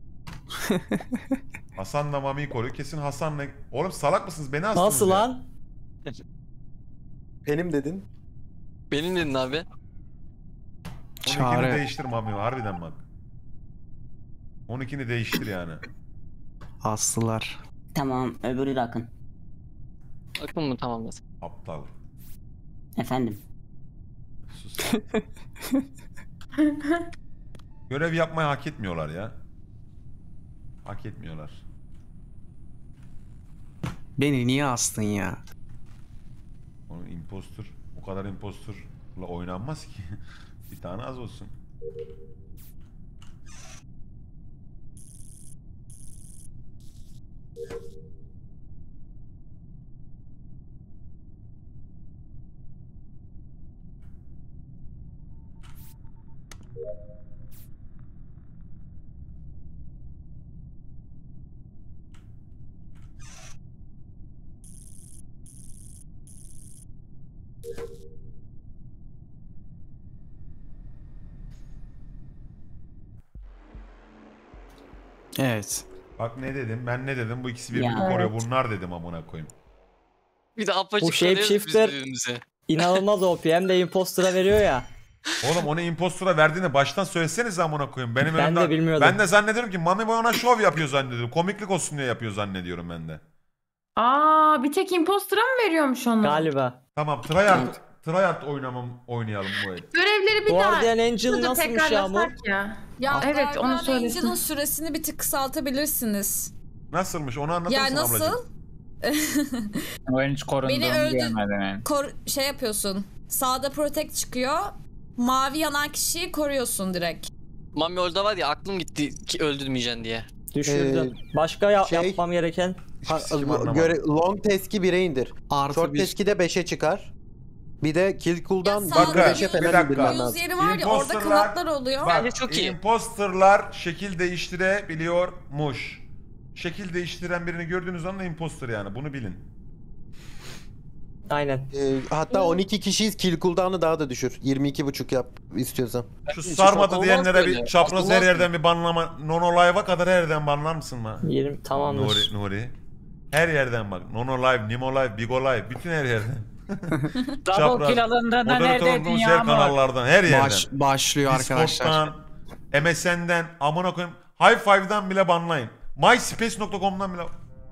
Hasan'la Mami'yi koruyor. Kesin Hasan'la... Oğlum salak mısınız? Beni astınız Nasıl ya. lan? Benim dedin. Benim dedin abi. 12'ni Çağrı. değiştir Mami, harbiden bak. 12'ni değiştir yani. Aslılar. Tamam öbürü de Akın. Akın mı tamamladı? Aptal. Efendim. Sus. Görev yapmayı hak etmiyorlar ya. Hak etmiyorlar. Beni niye astın ya? Onun impostor, o kadar impostorla oynanmaz ki. Bir tane az olsun. Evet. Bak ne dedim, ben ne dedim, bu ikisi Ya. birbirini koruyor. Evet. Bunlar dedim amına koyayım. Bir de apaçık Bu shapeshifter- shifter birbirimize. İnanılmaz OP hem de impostora veriyor ya. Oğlum onu impostora verdiğini baştan söyleseniz amına koyayım. Benim Ben önümden... de bilmiyordum. Ben de zannediyorum ki Mami bana şov yapıyor zannediyorum. Komiklik olsun diye yapıyor zannediyorum ben de. Aa, bir tek impostora mı veriyormuş onu? Galiba. Tamam, tryhard oynayalım bu el. Görevleri bir Guardian Angel daha nasılmış Yağmur? tekrarlasak ya. Ya Evet, Guardian onu söylesin. Angel'ın süresini bir tık kısaltabilirsiniz. Nasılmış onu anlatır Ya mısın nasıl? ablacığım? Oyun hiç korunduğunu Beni öldü- görmedim yani. Şey yapıyorsun. Sağda protect çıkıyor. Mavi yanan kişiyi koruyorsun direkt. Mami orada var ya, aklım gitti ki öldürmeyeceksin diye. Düşürdün. Başka yapmam gereken. Kim anlamadı? Long tesk'i 1'e indir. Artı Short bir. tesk'i de 5'e çıkar. Bir de kill cool'dan Ya Bak, sağda 5'e bir falan dakika. indirmen Yüz lazım. yeri var ya, orada Imposterlar- kanatlar oluyor. Bak, Bence çok iyi. imposterlar şekil değiştirebiliyormuş. şekil değiştiren birini gördüğünüz anda imposter yani. Bunu bilin. Aynen. Hatta 12 kişiyiz, kill cooldown'ı daha da düşür. 22,5 yap istiyorsan. Şu sarmadı olmaz diyenlere böyle. bir çapraz Olmaz her mı? yerden bir banlama. Nono Live'a kadar her yerden banlar mısın lan? 20 tamamdır. Nuri. Her yerden bak. Nono Live, Nimo Live, Bigo Live. Bütün her yerden. Double kill alındığında Moderatör neredeydin olduğumuz her Yağmur? kanallardan, her yerden. Başlıyor arkadaşlar. Discord'dan, MSN'den, amına koyayım. High Five'dan bile banlayın. MySpace.com'dan bile...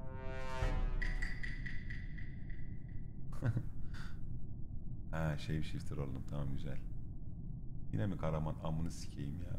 Ha shifter oldum, tamam güzel. Yine mi Karaman, amını sikeyim ya.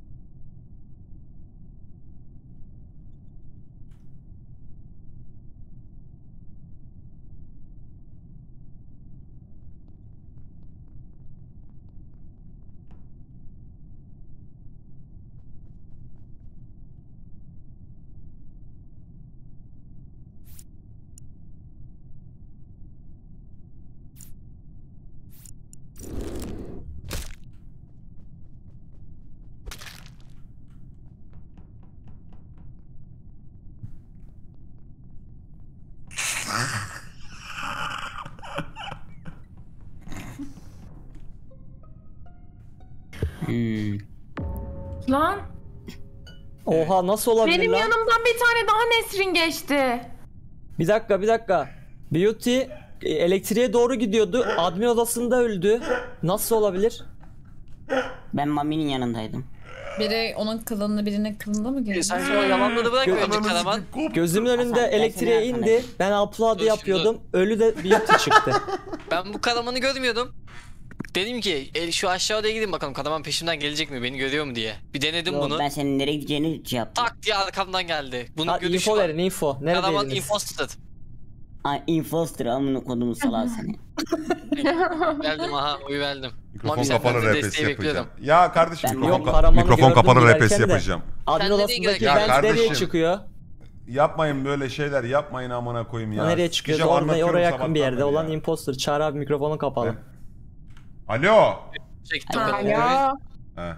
Lan Oha nasıl olabilir benim lan? yanımdan bir tane daha Nesrin geçti. Bir dakika. Beauty elektriğe doğru gidiyordu. Admin odasında öldü. Nasıl olabilir? Ben Mami'nin yanındaydım. Biri onun kılığını birinin kılığında mı girdi? Sen şu yalanları bırak önce Karaman. Gözümün önünde Hasan, elektriğe gelsene indi. Ben upload Dur, yapıyordum. Ölü de Beauty çıktı. Ben bu Karaman'ı görmüyordum. Dedim ki şu aşağı odaya gidin bakalım Karaman peşimden gelecek mi, beni görüyor mu diye. Bir denedim Yo, bunu. ben senin nereye gideceğini yaptım. Tak diye arkamdan geldi. Bunun Ha, görüşü info var. verin info. Karaman Neredeydiniz? imposter. Ay imposter amına kodumu salağı seni. Geldim aha oyu verdim. Mikrofon Mami, kapalı senden RPS desteği yapacağım. bekliyordum. Ya kardeşim Ben- mikrofon, Yok, Karaman'ı mikrofon gördüm kapalı RPS girerken de. yapacağım. Admin Sen nereye odasındaki giderken? Ya vent nereye kardeşim. çıkıyor? Yapmayın böyle şeyler, yapmayın amına koyayım ya. Nereye çıkıyor? Sikeceğim, Oraya anlatıyorum oraya yakın bir sabahtan yerde beri olan ya. imposter. Çağrı abi mikrofonu kapalı. Alo. Çektim Alo. He. Ya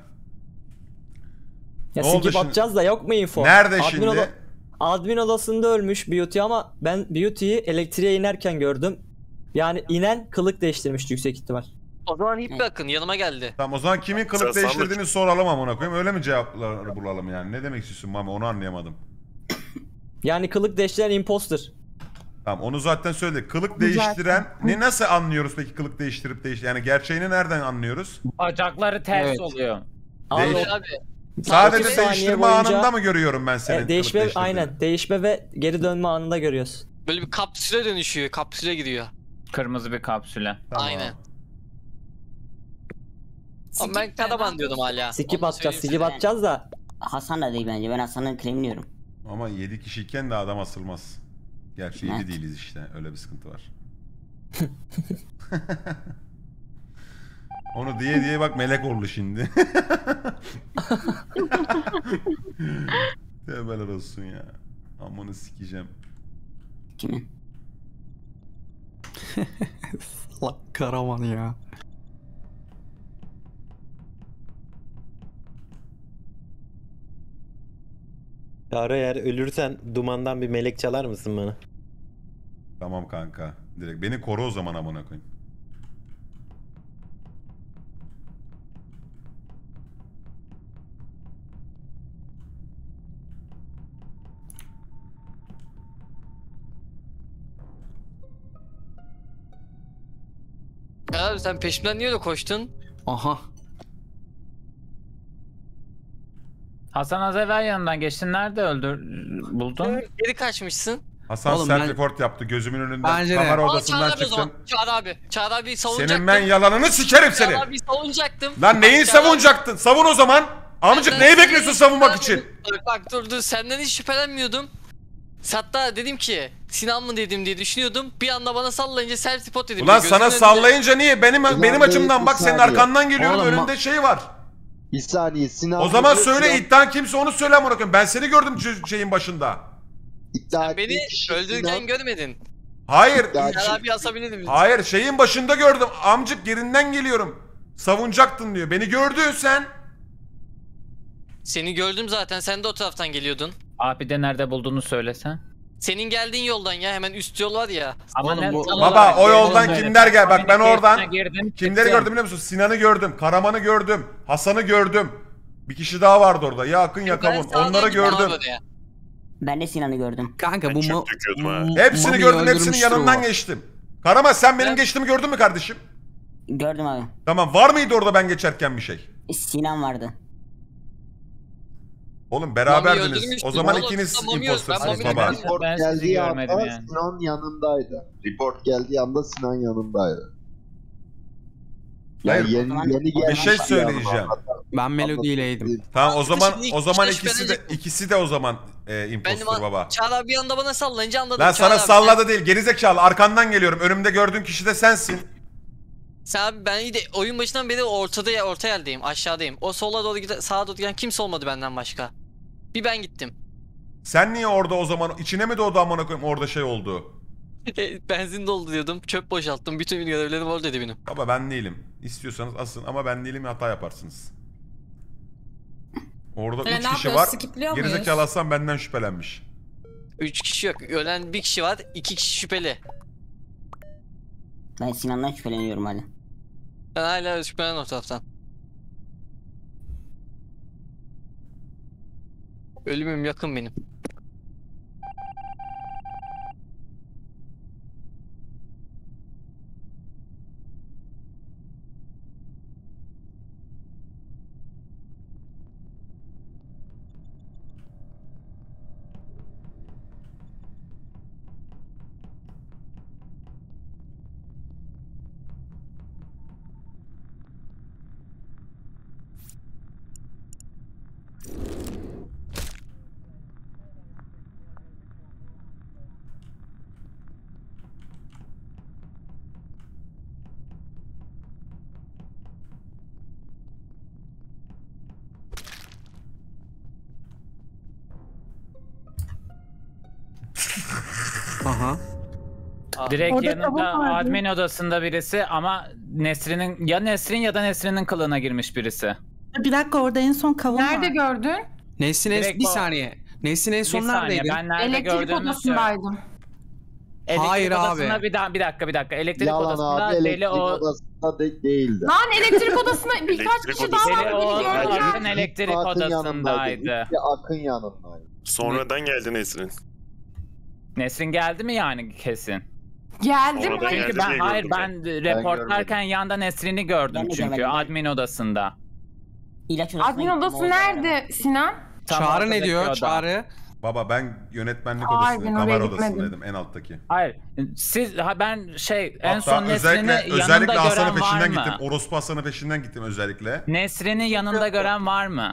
Ne oldu skip şimdi? atacağız da yok mu info? Nerede şimdi? Admin odasında ölmüş Beauty ama ben Beauty'yi elektriğe inerken gördüm. Yani inen kılık değiştirmişti yüksek ihtimal. O zaman hep bakın yanıma geldi. Tamam o zaman kimin kılık Sen değiştirdiğini soralım amına koyayım. Öyle mi cevapları bulalım yani? Ne demek istiyorsun Mami? Onu anlayamadım. Yani kılık değiştiren imposter. Tamam onu zaten söyledik. Kılık değiştiren ne, nasıl anlıyoruz peki kılık değiştirip yani gerçeğini nereden anlıyoruz? Bacakları ters Evet. oluyor. Abi Değiş- o- Abi Sadece 30 saniye değiştirme boyunca- anında mı görüyorum ben senin kılık değişme değiştirdiğini? aynen. Değişme ve geri dönme anında görüyoruz. böyle bir kapsüle dönüşüyor. Kapsüle giriyor. Kırmızı bir kapsüle. Tamam. Aynen. Ama ben Karaman diyordum hala. Skip Onu atacağız, söyleyeyim. skip atacağız da. Hasan da değil bence. Ben Hasan'ı claimliyorum. Ama 7 kişiyken de adam asılmaz. Gerçi 7 Evet. değiliz işte. Öyle bir sıkıntı var. Onu diye bak melek oldu şimdi. Tövbeler olsun ya. Amanı sikeceğim. Kimin? Allah Karaman ya. Çağrı eğer ölürsen dumandan bir melek çalar mısın bana? Tamam kanka. Direkt beni koru o zaman amına koyayım. Ya abi sen peşimden niye öyle koştun? Aha. Hasan az evvel yanından geçtin. Nerede buldun? Geri kaçmışsın. Hasan Oğlum self ben- report yaptı. Gözümün önünden Bence de. kamera Aa odasından Çağrı abi o zaman. çıktın. Çağrı abi. Çağrı abi savunacaktım. Senin ben yalanını sikerim seni. Çağrı abi savunacaktım. Lan neyi Çağrı abi- savunacaktın? Savun o zaman. Amcık Senden- neyi bekliyorsun savunmak için? Bak dur senden hiç şüphelenmiyordum. Hatta dedim ki Sinan mı dedim diye düşünüyordum. Bir anda bana sallayınca self spot dedim. Ulan diye sana gözümün önünde- sallayınca niye? Benim değil, açımdan bak bir senin saniye. arkandan geliyorum Oğlum, önünde şey var. Bir saniye Sinan. O zaman Hoca söyle Sinan iddian kimse onu söyle amına koyayım. Ben seni gördüm şeyin başında. iddia Sen ettiği beni kişi öldürürken Sinan. görmedin. Hayır. Ya- Çağrı abi asabilirdim. Hayır şeyin başında gördüm. Amcık yerinden geliyorum. Savunacaktın diyor. Beni gördün sen. Seni gördüm zaten sen de o taraftan geliyordun. Abi de nerede bulduğunu söylesen. Senin geldiğin yoldan ya, hemen üst yol var ya. Ama Oğlum bu- tam Baba olarak o yoldan yoldan böyle. kimler gel? Bak ben oradan Girdim, kimleri çıktım. gördüm biliyor musun? Sinan'ı gördüm, Karaman'ı gördüm, Hasan'ı gördüm. Bir kişi daha vardı orada. Ya Akın ya Ben Kavun. sağdan Onları gittim gördüm. abi oraya. Ben de Sinan'ı gördüm. Kanka Ben bu çöp döküyordum ha. Hepsini Mami'yi gördüm, hepsinin öldürmüştür yanından o. geçtim. Karaman sen benim Ben- geçtiğimi gördün mü kardeşim? Gördüm abi. Tamam, var mıydı orada ben geçerken bir şey? Sinan vardı. Oğlum Mami'yi beraberdiniz. öldürmüştüm. O zaman Oğlum, ikiniz Mami'yi impostersınız ben Mami'yi baba. öldürdüm. Report Ben sizi geldiği görmedim anda yani. Sinan yanındaydı. Report geldiği anda Sinan yanındaydı. Yani Hayır, yeni gelen bir şey kişi söyleyeceğim. yanında. Ben Melody'yleydim. Tamam o zaman Şimdi o zaman hiç ikisi de o zaman Benim impostor baba. Çağrı abi bir anda bana sallayınca anladım. Lan Çağrı sana abi, salladı değil, gerizekalı, arkandan geliyorum. Önümde gördüğün kişi de sensin. Sen abi ben iyi de oyun başından beri orta yerdeyim, aşağıdayım. O sola doğru giden, sağa doğru giden kimse olmadı benden başka. Bir ben gittim. Sen niye orada o zaman içine mi doğdu amına koyayım orada şey oldu? Benzin dolduruyordum, çöp boşalttım. Bütün görevlerim oradaydı benim. Baba ben değilim. İstiyorsanız asın ama ben değilim, hata yaparsınız. Orada Ne 3 kişi yapıyoruz? var. Skipliyor muyuz? Gerizekalı Hasan benden şüphelenmiş. 3 kişi yok. Ölen bir kişi var, 2 kişi şüpheli. Ben Sinan'dan şüpheleniyorum hala. Ben hala şüphelenen o taraftan. Ölümüm yakın benim. Aha. Direkt Orada yanında tavuk vardı. admin odasında birisi ama Nesrin'in ya da Nesrin'in kılığına girmiş birisi. Bir dakika, orada en son kavun Nerede var. gördün? Nesin Direkt bir bu- saniye. Nesin en son Bir saniye, neredeydi? ben nerede Elektrik gördüğümü odasındaydım. Elektrik Hayır odasında abi. bir dakika. Elektrik Yalan odasında abi, Deli elektrik o odasında değildi. Lan elektrik odasına birkaç Elektrik kişi daha odası- var Deli beni o gördüler. Akın elektrik Akın yanındaydı. odasındaydı. İlk Akın yanındaydı. Sonradan geldi Nesrin. Nesrin geldi mi yani kesin? Geldim Orada hayır. geldi. Çünkü ben diye hayır gördüm ben reportlarken görmedim. yanda Nesrin'i gördüm Ben de çünkü görmedim. admin odasında. İlaç odasına Admin gittim, odası orada nerede beraber. Sinan? Tam Çağrı ne ortadaki diyor? oda. Çağrı. Baba ben yönetmenlik Hayır, odasındayım, ben oraya kamera gitmedim. odasındaydım en alttaki. Hayır. Ben en Hatta son Nesrin'i yanında özellikle gören Hasan'ın var peşinden mı? gittim. Orospu Hasan'ın peşinden gittim özellikle. Nesrin'i yanında gören var mı?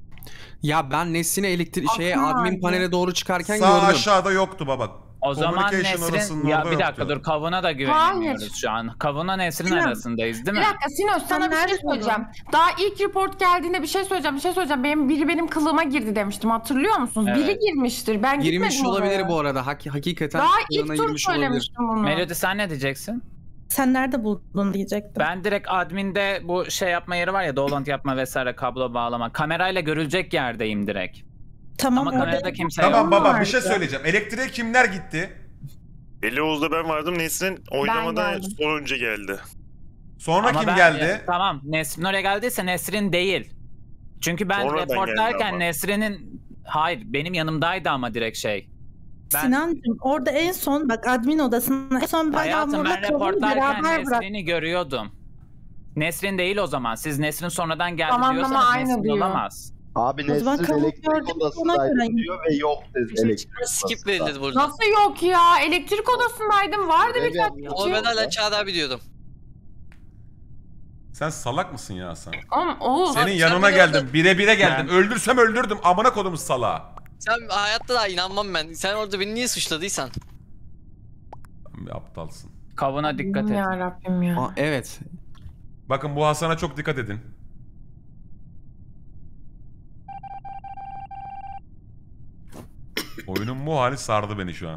Ya ben Nesin'i şeye Akın admin abi. panele doğru çıkarken Sağ gördüm. aşağıda yoktu baba. O zaman Communication Nesrin odasının ya orada bir dakika yoktu. dur Kavun'a da güvenemiyoruz Hayır. şu an. Kavun'la Nesrin Sinan, arasındayız değil Bir mi? dakika Sinoş sana bir şey nerede söyleyeceğim. Daha ilk report geldiğinde bir şey söyleyeceğim. Benim kılığıma girdi demiştim, hatırlıyor musunuz? Evet. Biri girmiştir. Ben Girmiş gitmedim olabilir oraya. bu arada. Hakikaten Daha kılığına ilk tur girmiş olabilir. söylemiştim bunu. Melody sen ne diyeceksin? Sen nerede buldun diyecektim. Ben direkt adminde bu şey yapma yeri var ya dolant yapma vesaire kablo bağlama. Kamerayla görülecek yerdeyim direkt. Tamam, Ama orada kamerada kimse Tamam yok. baba bir vardı. şey söyleyeceğim. Elektriğe kimler gitti? Deli Oğuz'da ben vardım. Nesrin oynamadan geldim. son önce geldi. Sonra Ama kim ben- geldi? Tamam Nesrin oraya geldiyse Nesrin değil. Çünkü ben Sonradan geldi reportlarken ama. Nesrin'in hayır benim yanımdaydı ama direkt şey. Ben- Sinancığım orada en son bak admin odasına en son ben Hayatım Yağmur'la ben kavunu reportlarken beraber bırak. Nesrin'i görüyordum. Nesrin değil o zaman. Siz Nesrin sonradan geldi Tamam, diyorsanız ama aynı Nesrin diyor. olamaz. Abi O zaman Nesrin kavun elektrik gördük, ona odasındaydı göre- diyor ve yok dedi elektrik Skip odasında. verilir burada. Nasıl yok ya? Elektrik odasındaydım. Vardı Evet, birkaç evet. Ama ben kişi. hala Çağrı abi diyordum. Sen salak mısın ya Hasan? Oğlum Oğuz. Senin sen yanına beni geldim. öldür. Bire bire geldim. Ben- Öldürsem öldürdüm. Amına kodumuz salağa. Sen hayatta da inanmam ben. Sen orada beni niye suçladıysan? Sen bir aptalsın. Kavuna dikkat et. Ya Rabbim ya. Aa, evet. Bakın bu Hasan'a çok dikkat edin. Oyunun bu hali sardı beni şu an.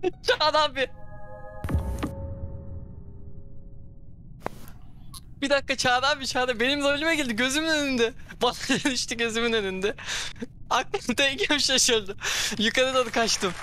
Çağan abi. Bir dakika Çağan abi, Çağan benim rolüme geldi gözümün önünde. Bana düştü gözümün önünde. Aklım teykem şaşırdı. Yukarı doğru kaçtım.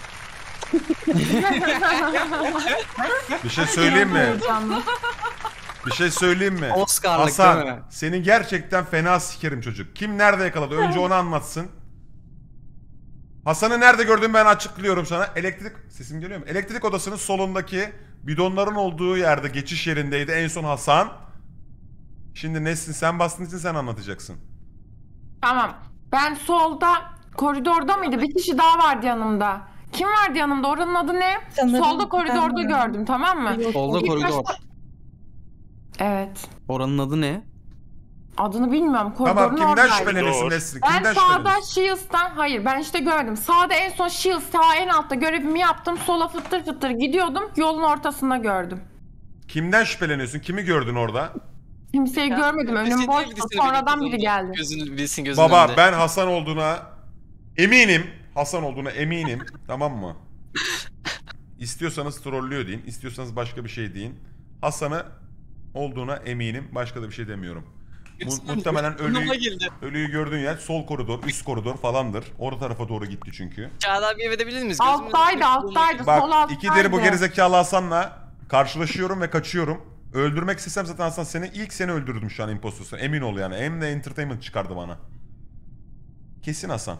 Bir şey söyleyeyim mi? Bir şey söyleyeyim mi? Oscar'lık değil Hasan, mi? seni gerçekten fena sikerim çocuk. Kim nerede yakaladı? Önce onu anlatsın. Hasan'ı nerede gördüğümü ben açıklıyorum sana. Sesim geliyor mu? Elektrik odasının solundaki bidonların olduğu yerde, geçiş yerindeydi en son Hasan. Şimdi Nesrin sen bastığın için sen anlatacaksın. Tamam. Ben solda koridorda mıydı? Bir kişi daha vardı yanımda. Kim vardı yanımda? Oranın adı ne? Sanırım Solda koridorda ben- gördüm, tamam mı? Solda İlk koridor. başta- Evet. Oranın adı ne? Adını bilmiyorum. Koridorun Tamam, kimden oradaydı. şüpheleniyorsun Doğru. Nesrin? Ben Kimden sağda şüpheleniyorsun? Shields'tan, hayır ben işte gördüm. Sağda en son Shields sağ en altta görevimi yaptım. Sola fıttır fıttır gidiyordum. Yolun ortasında gördüm. Kimden şüpheleniyorsun? Kimi gördün orada? Kimseyi görmedim. Önüm boştu. Sonradan biri geldi. Gözün bilsin gözünün Baba önünde. ben Hasan olduğuna eminim. Hasan olduğuna eminim. Tamam mı? İstiyorsanız trollüyor deyin. İstiyorsanız başka bir şey deyin. Hasan'ı olduğuna eminim. Başka da bir şey demiyorum. Muhtemelen Burnuma girdi. ölüyü gördüğün yer sol koridor, üst koridor falandır. Orada tarafa doğru gitti çünkü. Çağan abiye verebilir miyiz? Gözümün Alttaydı, önünde alttaydı. Sol Bak alttaydı. ikileri bu gerizekalı Hasan'la karşılaşıyorum ve kaçıyorum. Öldürmek istesem zaten Hasan ilk seni öldürdüm şu an impostorsun. Emin ol yani. Hem de entertainment çıkardı bana. Kesin Hasan.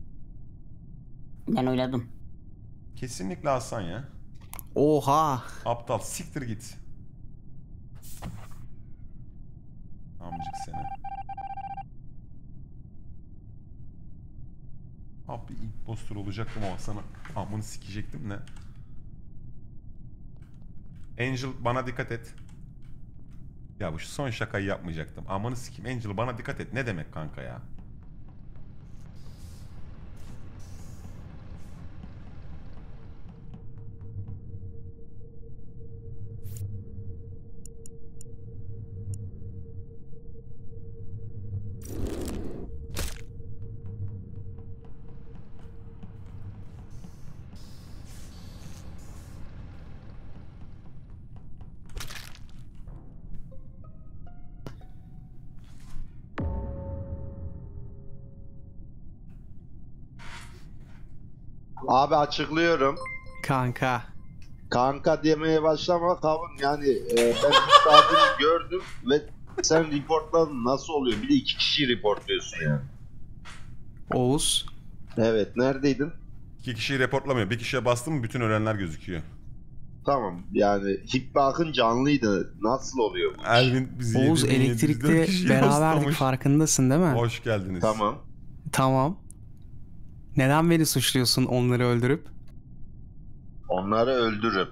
Ben oyladım. Kesinlikle Hasan ya. Oha. Aptal siktir git. Amcık seni. Abi impostor olacaktım o Hasan'ı. Amını sikecektim ne? Angel bana dikkat et. Ya bu son şakayı yapmayacaktım. Amanı sikeyim. Angel bana dikkat et. Ne demek kanka ya? Abi açıklıyorum. Kanka. Kanka demeye başlama kavun yani ben misafiri gördüm ve sen reportladın, nasıl oluyor? Bir de 2 kişiyi reportluyorsun yani. Oğuz. Evet, neredeydin? 2 kişiyi reportlamıyor. Bir kişiye bastım mı bütün ölenler gözüküyor. Tamam yani Hikmet Akın canlıydı, nasıl oluyor bu? Elvin bizi Oğuz 7.704 elektrikte kişiyi beraberdik, rastlamış. farkındasın değil mi? Hoş geldiniz. Tamam. Tamam. Neden beni suçluyorsun onları öldürüp? Onları öldürüp.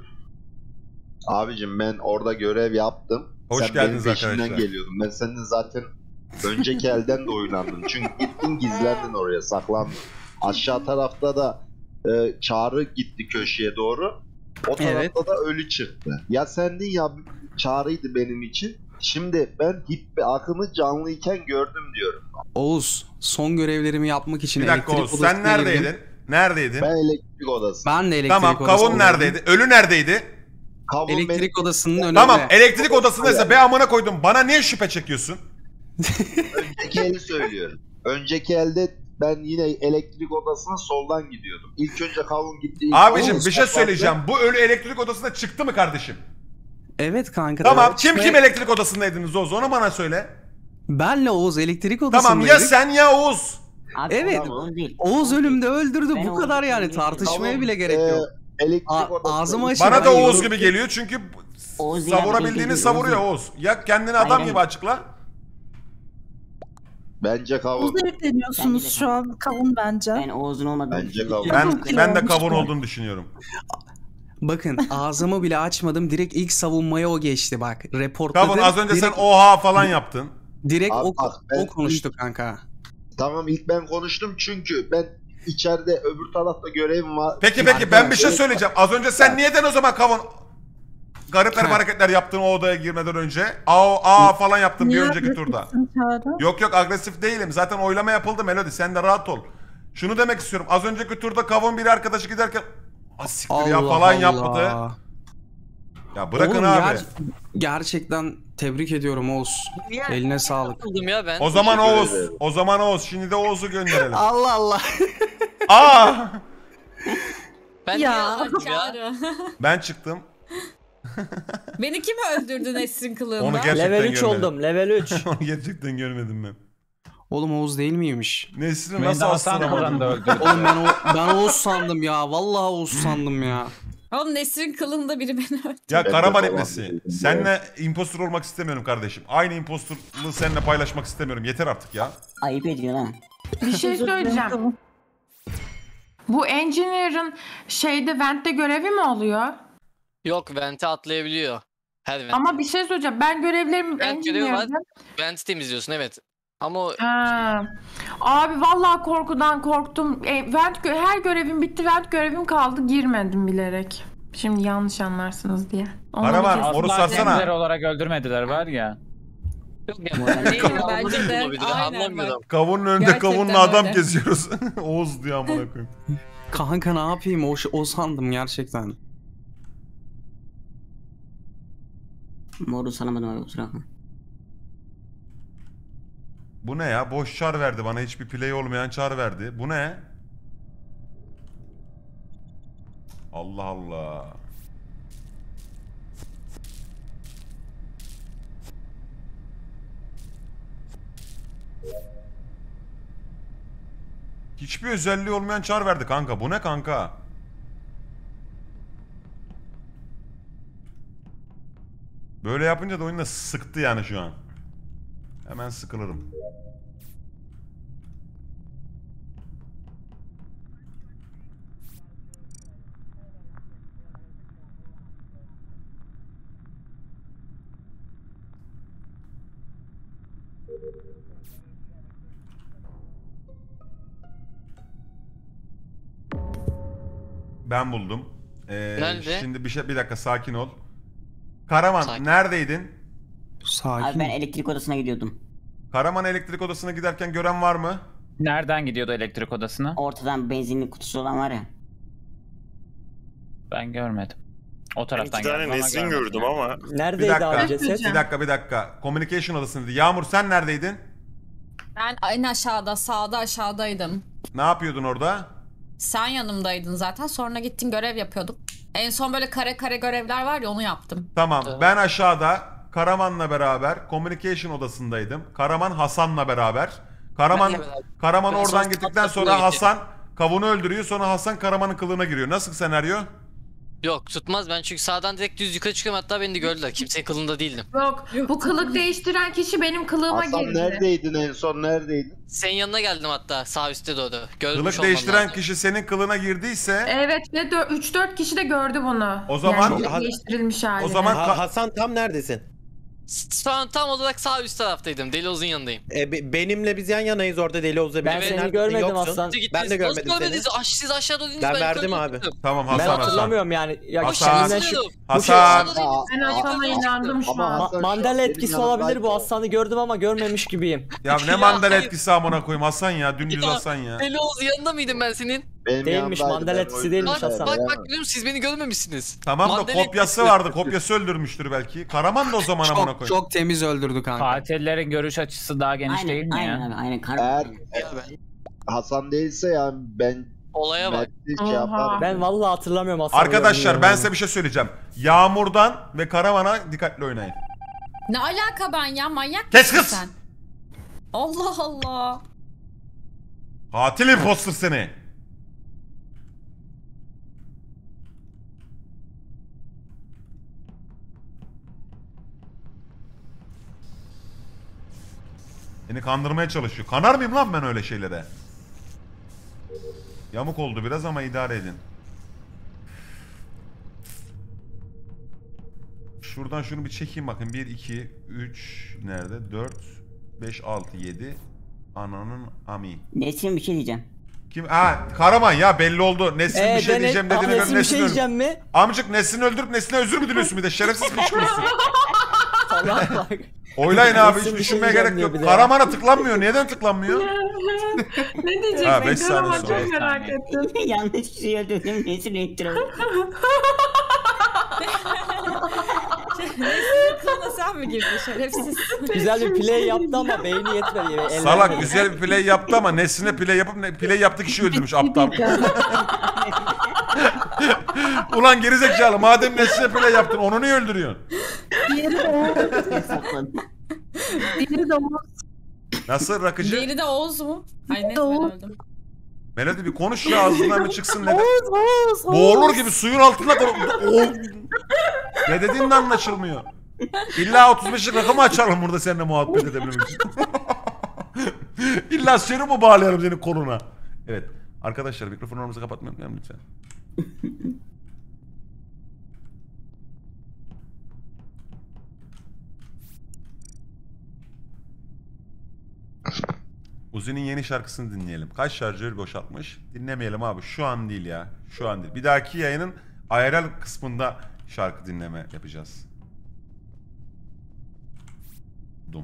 Abicim ben orada görev yaptım. Hoş Sen geldiniz benim peşimden arkadaşlar. geliyordun. Ben senin zaten önceki elden de oynandım. Çünkü gittin gizlendin oraya, saklandın. Aşağı tarafta da Çağrı gitti köşeye doğru. O tarafta Evet. da ölü çıktı. Ya sendin ya Çağrı'ydı benim için. Şimdi ben Hikmet Akın'ı canlıyken gördüm diyorum. Oğuz, son görevlerimi yapmak için Bir dakika elektrik Oğuz sen odasına girdim. neredeydin? Neredeydin? Ben elektrik odası. Ben de elektrik Tamam odasına kavun girdim. neredeydi? Ölü neredeydi? Kavun Elektrik odasının önünde. Tamam elektrik odasındaysa be amına koydum. Bana niye şüphe çekiyorsun? Önceki eli söylüyorum. Önceki elde ben yine elektrik odasına soldan gidiyordum. İlk önce kavun gitti. Abicim Oğuz bir şey kapattı. söyleyeceğim. Bu ölü elektrik odasında çıktı mı kardeşim? Evet kanka. Tamam evet. kim Ve kim elektrik odasındaydınız Oğuz onu bana söyle. Benle Oğuz elektrik Tamam odasındaydık. ya sen ya Oğuz. Abi, Evet. tamam, Oğuz değil. Oğuz ölümde öldürdü. Ben Bu kadar Oğuz'u yani tanıyorum. tartışmaya Kavun, bile gerek yok. Elektrik odasına ağzımı gitti. açık- Bana da ben Oğuz yorum- gibi geliyor çünkü Oğuz değil abi, savurabildiğini değil, savuruyor Oğuz Oğuz. Ya kendini adam Aynen. gibi açıkla. Bence kavun. Oğuz'u yükleniyorsunuz Bence de şu an. Kavun bence. Ben Oğuz'un olmadığını Bence düşünüyorum. kavun. Ben de olmuş kavun bu. olduğunu düşünüyorum. Bakın ağzımı bile açmadım. Direkt ilk savunmaya o geçti bak. Reportladı. Kavun az önce sen direkt, oha falan yaptın. direkt Abi o, bak, ben o konuştu kanka. Tamam ilk ben konuştum çünkü ben içeride öbür tarafta görevim var. Peki ben bir şey söyleyeceğim. Az önce sen niyeden o zaman kavun garip Ha. hareketler yaptın o odaya girmeden önce? Aa falan yaptın bir Niye önceki turda. agresifsin Çağrı? Yok agresif değilim. Zaten oylama yapıldı Melody. Sen de rahat ol. Şunu demek istiyorum. Az önceki turda kavun bir arkadaşı giderken Asiktir ya falan yapmadı. Ya bırakın Oğlum, abi. Gerçekten tebrik ediyorum Oğuz. Eline sağlık. Buldum ya ben. O zaman Teşekkür Oğuz. ederim. O zaman Oğuz. Şimdi de Oğuz'u gönderelim. Allah Allah. Aa! Ben Ya. niye aldım ya? Çağrı. Ben çıktım. Beni kim öldürdü Nesrin kılığında? Onu gerçekten Level 3 görmedim. oldum. Level 3. Onu gerçekten görmedim ben. Oğlum Oğuz değil miymiş? Nesrin Beni nasıl de Hasan astıramadın? da öldürdü. Oğlum ben Oğuz sandım ya. Vallahi Oğuz sandım ya. Oğlum Nesrin kılığında biri beni öldürdü. Ya Ben Karaman de etmesi. falan. Seninle impostor olmak istemiyorum kardeşim. Aynı impostorluğu seninle paylaşmak istemiyorum. Yeter artık ya. Ayıp ediyor lan. Bir şey söyleyeceğim. Bu engineer'ın şeyde vent'te görevi mi oluyor? Yok vente atlayabiliyor. Her vent. Ama bir şey söyleyeceğim. Ben görevlerimi Vent görevi var. engineer'da... Venti temizliyorsun evet. Ama o Ha. Abi vallahi korkudan korktum. Her görevim bitti. Vent görevim kaldı. Girmedim bilerek. Şimdi yanlış anlarsınız diye. Onu Karaman, bir kez- oru Asla sarsana. kendileri olarak öldürmediler var ya. yok yani. Değil mi? Bence de. Aynen Anlamıyorum. bak. Kavunun önünde Gerçekten kavunla adam öyle. geziyoruz. Oğuz diyor amına koyayım. Kanka ne yapayım? O sandım gerçekten. Moru sanamadım abi kusura bakma. Bu ne ya? Boş çar verdi bana. Hiçbir play olmayan çar verdi. Bu ne? Allah Allah. Hiçbir özelliği olmayan çar verdi kanka. Bu ne kanka? Böyle yapınca da oyunda sıktı yani şu an. Hemen sıkılırım. Ben buldum. Nerede? Şimdi bir dakika sakin ol. Karaman Sakin. neredeydin? Sakin. Abi ben elektrik odasına gidiyordum. Karaman elektrik odasına giderken gören var mı? Nereden gidiyordu elektrik odasına? Ortadan benzinli kutusu olan var ya. Ben görmedim. O Ben taraftan 2 tane geldim ama Nesrin görmedim gördüm yani. ama. Bir Neredeydi dakika. abi ceset? Bir dakika. Communication odasındaydı. Yağmur sen neredeydin? Ben en aşağıda, sağda aşağıdaydım. Ne yapıyordun orada? Sen yanımdaydın zaten. Sonra gittin görev yapıyorduk. En son böyle kare kare görevler var ya onu yaptım. Tamam. Ben aşağıda Karaman'la beraber communication odasındaydım. Karaman Hasan'la beraber. Karaman Benle beraber. Karaman Ben oradan sonra gittikten sonra tatlıya Hasan Kavun'u öldürüyor. Sonra Hasan Karaman'ın kılığına giriyor. Nasıl senaryo? Yok tutmaz ben çünkü sağdan direkt düz yukarı çıkıyorum hatta beni de gördüler. Kimsenin kılığında değildim. Yok. Bu kılık değiştiren kişi benim kılığıma Hasan girdi. neredeydin en son neredeydin? Senin yanına geldim hatta sağ üstte doğru. Görmüş Kılık olmam değiştiren lazım. kişi senin kılığına girdiyse Evet ve 3-4 kişi de gördü bunu. O zaman- yani değiştirilmiş halini. o zaman Hasan tam neredesin? Şu an tam olarak sağ üst taraftaydım. Deli Oz'un yanındayım. Benimle biz yan yanayız orada Deli Oğuz'la. Ben birlikte. seni Neredesin? görmedim Yoksun. Hasan. Ben de görmedim Nasıl seni. görmediniz? Siz aşağıda değildiniz. Ben yukarıda verdim abi. gördüm. tamam Ben Hasan Hasan. hatırlamıyorum yani. Ya Hasan. kendimden şu... Hasan. Ben Hasan'a inandım şu Ama an. Hasan şu an Mandela benim etkisi yanımdaydı. olabilir bu. Hasan'ı gördüm ama görmemiş gibiyim. Ya ne Ya mandal hayır. etkisi amına koyayım Hasan ya. Dümdüz Ya, Hasan ya. Deli Oz yanında mıydım ben senin? Benim Değilmiş, yanımdaydı, Mandela ben etkisi o değilmiş yüzden Hasan. Bak veremem. biliyorum siz beni görmemişsiniz. Tamam da Mandela kopyası etkisi. vardı. Kopyası öldürmüştür belki. Karaman da o zaman amına Çok, koyayım. çok temiz öldürdü kanka. Katillerin görüş açısı daha geniş değil mi aynen ya? abi aynen. Eğer Ya ben. Hasan değilse yani ben Olaya bak. Mert'i şey yaparım. Ben vallahi hatırlamıyorum Hasan'ı. Arkadaşlar gördüğümü ben yani. size bir şey söyleyeceğim. Yağmur'dan ve Karaman'a dikkatli oynayın. Ne alaka ben ya? Manyak Kes mısın kız! sen? Allah Allah. Katil imposter seni. Beni kandırmaya çalışıyor. Kanar mıyım lan ben öyle şeylere? Yamuk oldu biraz ama idare edin. Şuradan şunu bir çekeyim bakın. 1, 2, 3 nerede? 4, 5, 6, 7. Ananın ami. Nesrin bir şey diyeceğim. Kim? Ha Karaman ya belli oldu. Nesrin bir şey diyeceğim dediğine göre Nesrin bir şey Nesrin öldü. diyeceğim mi? Amcık Nesrin'i öldürüp Nesrin'e özür mü diliyorsun bir de şerefsiz piç kurusu. Vallahi bak. Oylayın abi, hiç Nesin bir düşünmeye şey gerek diyor yok. bir de. Karaman'a tıklanmıyor. Neden tıklanmıyor? Ne diyecek? Ha, Ben 5 saniye Karaman sonra. çok merak ettim. Yanlış kişiyi öldürdüm. Nesrin elektrik. Nesrin'in kılına sen mi girdin şerefsiz? Güzel bir play yaptı ama beyni yetmedi. Eller Salak yetmedi. güzel bir play yaptı ama Nesrin'e play yapıp play yaptı kişi öldürmüş aptal. Ulan gerizekalı, madem Nesrin'e play yaptın onu niye öldürüyorsun? Diğeri de Oğuz. Diğeri de Oğuz. Nasıl rakıcı? Diğeri de Oğuz mu? Ay neyse ben Oğuz. öldüm. Melody bir konuş ya, ağzından mı çıksın neden? Oğuz. Boğulur gibi suyun altında ne dediğin de anlaşılmıyor. İlla 35'lik rakı mı açalım burada seninle muhabbet edebilmek için? İlla seni mi bağlayalım senin koluna? Evet. Arkadaşlar mikrofonlarımızı kapatmayı unutmayalım lütfen. Uzi'nin yeni şarkısını dinleyelim. Kaç şarjör boşaltmış? Dinlemeyelim abi. Şu an değil ya. Şu an değil. Bir dahaki yayının IRL kısmında şarkı dinleme yapacağız. Dum.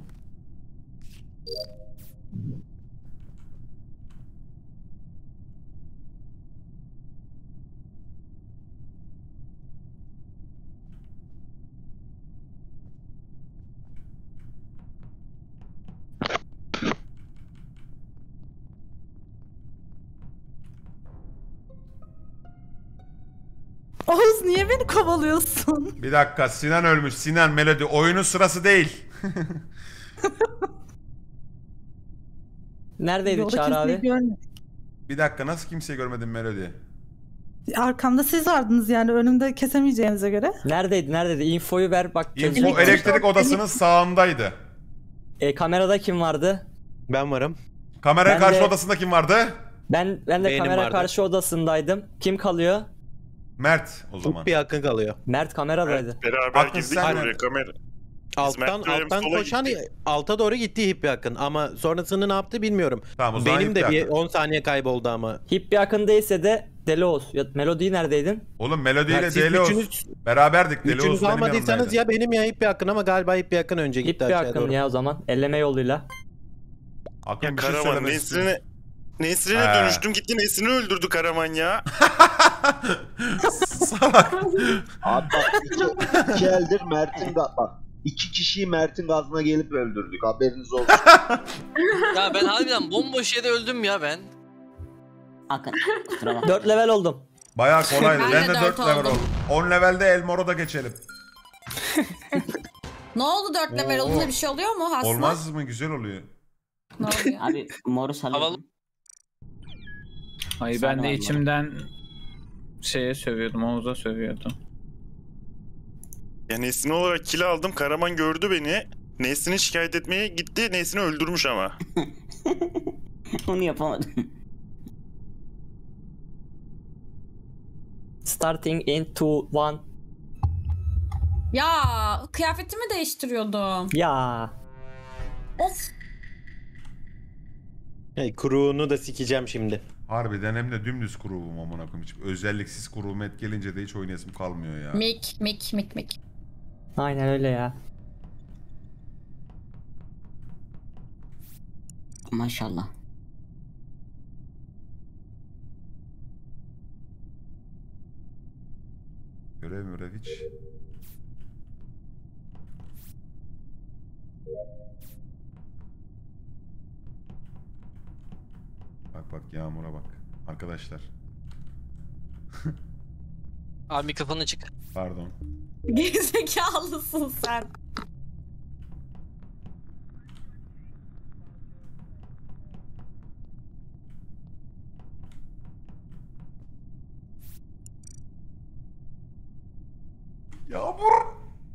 Oğuz niye beni kovalıyorsun? Bir dakika, Sinan ölmüş. Sinan, Melody oyunun sırası değil. Neredeydi Yolda Çağrı kimseyi abi? görmedim. Bir dakika, nasıl kimseyi görmedin Melody? Arkamda siz vardınız yani önümde kesemeyeceğinize göre. Neredeydi? Infoyu ver bak. Info elektrik odasının sağındaydı. Kamerada kim vardı? Ben varım. Kameranın Ben karşı de- odasında kim vardı? Ben de Benim kamera vardı. karşı odasındaydım. Kim kalıyor? Mert o zaman. Bir hakkın kalıyor. Mert kameradaydı. Beraber Haklısın girdik sen. oraya kamera. Alttan Mert'le sola koşan gittik. alta doğru gitti Hippi Akın ama sonrasını ne yaptı bilmiyorum. Tamam, o zaman Benim de Hippi bir Akın. 10 saniye kayboldu ama. Hippi yakın değilse de Delos. Ya Melody neredeydin? Oğlum Melody ile Ya siz Delios beraberdik. Üçünüz Delios benim almadıysanız yanımdaydı. ya benim ya Hippi Akın ama galiba Hippi Akın önce gitti Hippi aşağıya yakın doğru. ya o zaman. Elleme yoluyla. Akın Ya bir şey Karaman söylemek istiyor. Nesrin'e He. dönüştüm gitti Nesrin'i öldürdü Karaman ya. Salak. Abi bak iki eldir Mert'in bak. 2 kişiyi Mert'in gazına gelip öldürdük. Haberiniz olsun. Ya ben harbiden bomboş yere öldüm ya ben. Akın. Kusura bakma. 4 level oldum. Bayağı kolaydı. Ben Ben de de 4 dört level oldum. oldum. 10 levelde El Moro'da geçelim. Ne oldu 4 level Oo. olunca bir şey oluyor mu Hasna? Olmaz mı? Güzel oluyor. Ne oluyor? Abi moru salıyorum. Havalı. Ay Sen ben de var içimden şeye sövüyordum, Oğuz'a sövüyordum. Ya Nesrin olarak kill aldım. Karaman gördü beni. Nesrin'i şikayet etmeye gitti. Nesrin'i öldürmüş ama. Onu yapamadım. Starting in 2, 1. Ya kıyafetimi değiştiriyordum. Ya. Of. Hey, kuruğunu da sikeceğim şimdi. Harbiden hem de dümdüz kuruğum amına koyayım. Hiç özelliksiz kuruğum et gelince de hiç oynayasım kalmıyor ya. Mik. Aynen öyle ya. Maşallah. Görev hiç. Bak Yağmur'a bak. Arkadaşlar. Abi mikrofonu çık. Pardon. Gerizekalısın sen. Yağmur.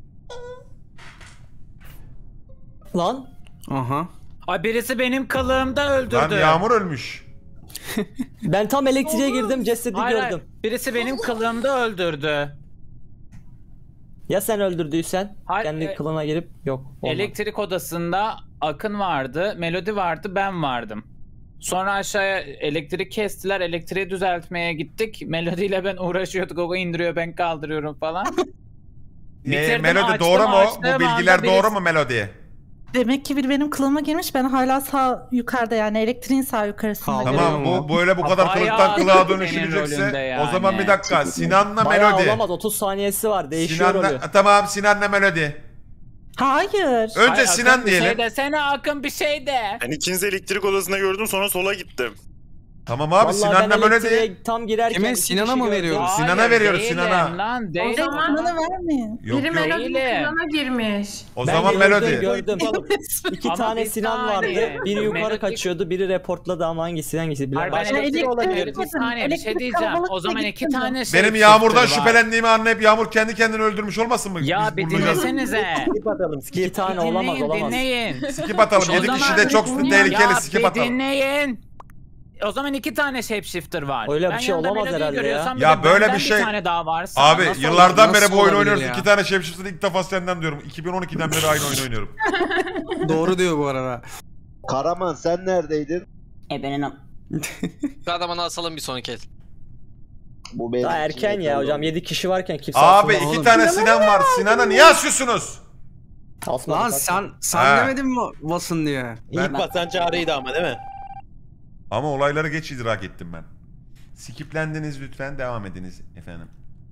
Lan. Aha. Ay birisi benim kılığımda öldürdü. Lan Yağmur ölmüş. Ben tam elektriğe girdim, cesedi Hayır, hayır. gördüm. Birisi benim kılığımda öldürdü. Ya sen öldürdüysen Hayır, kendi kılına girip yok. olmadı. Elektrik odasında Akın vardı, Melody vardı, ben vardım. Sonra aşağıya elektrik kestiler, elektriği düzeltmeye gittik. Melody ile ben uğraşıyorduk, o indiriyor, ben kaldırıyorum falan. Bitirdim, Melody açtım, doğru mu? açtım, Bu bilgiler anda doğru birisi- mu Melody? Demek ki biri benim kılığıma girmiş. Ben hala sağ yukarıda yani elektriğin sağ yukarısında. Tamam bu böyle bu kadar Bayağı kılıktan kılığa senin dönüşülecekse rolünde yani. o zaman bir dakika Sinan'la Bayağı Melody. olamaz 30 saniyesi var değişiyor rolü. Tamam Sinan'la Melody. Hayır. Önce Ay, Sinan Akın bir diyelim. şey desene, Akın bir şey de. Ben ikinizi elektrik odasında gördüm sonra sola gittim. Tamam abi Vallahi Sinan'la ben Melody. elektriğe tam girerken Kime? iki Sinan'a kişi mı gördüm. veriyoruz? Sinan'a Hayır, veriyoruz, değilim Sinan'a. Lan, değilim. O zaman Bana vermeyin. Yok biri yok. Melody'nin Değilim. kılığına girmiş. O Ben zaman gördüm, Melody. gördüm. İki Ama tane bir Sinan vardı. saniye. Biri yukarı Melodi- kaçıyordu, biri reportladı ama hangisi Hayır, ben bilemem. elektrik elektrik bir saniye bir şey elektrik diyeceğim. kalabalık O zaman da iki gittim tane ben. şey Benim Yağmur'dan shifter var. şüphelendiğimi anlayıp Yağmur kendi kendini öldürmüş olmasın mı? Ya bir Biz bulacağız. dinlesenize. Skip atalım skip. İki tane olamaz Dinleyin, olamaz. dinleyin. Skip atalım. O 7 zaman- kişi de çok tehlikeli Ya skip bir atalım. dinleyin. O zaman iki tane shapeshifter var. Öyle bir Ben şey yanında olamaz Melody'yi herhalde ya. görüyorsam bir Ya de böyle benden bir şey- Bir tane daha varsa. Abi nasıl yıllardan olur? beri bu oyunu Nasıl oynuyoruz. olabilir ya? 2 tane Shapeshifter'ı ilk defa senden diyorum. 2012'den beri aynı oyunu oynuyorum. Doğru diyor bu arada. Karaman sen neredeydin? Benim Kahramanı asalım bir sonraki el. Bu benim Daha için erken ya yeterli hocam oldu. 7 kişi varken kimse Abi asılmaz. 2 tane Sinan var. Sinan'a niye asıyorsunuz? Asmadık, Lan asmadık. sen Ha. demedin mi basın diye? İlk basan Çağrı'ydı ama değil mi? Ama olayları geç idrak ettim ben. Skiplendiniz lütfen devam ediniz efendim.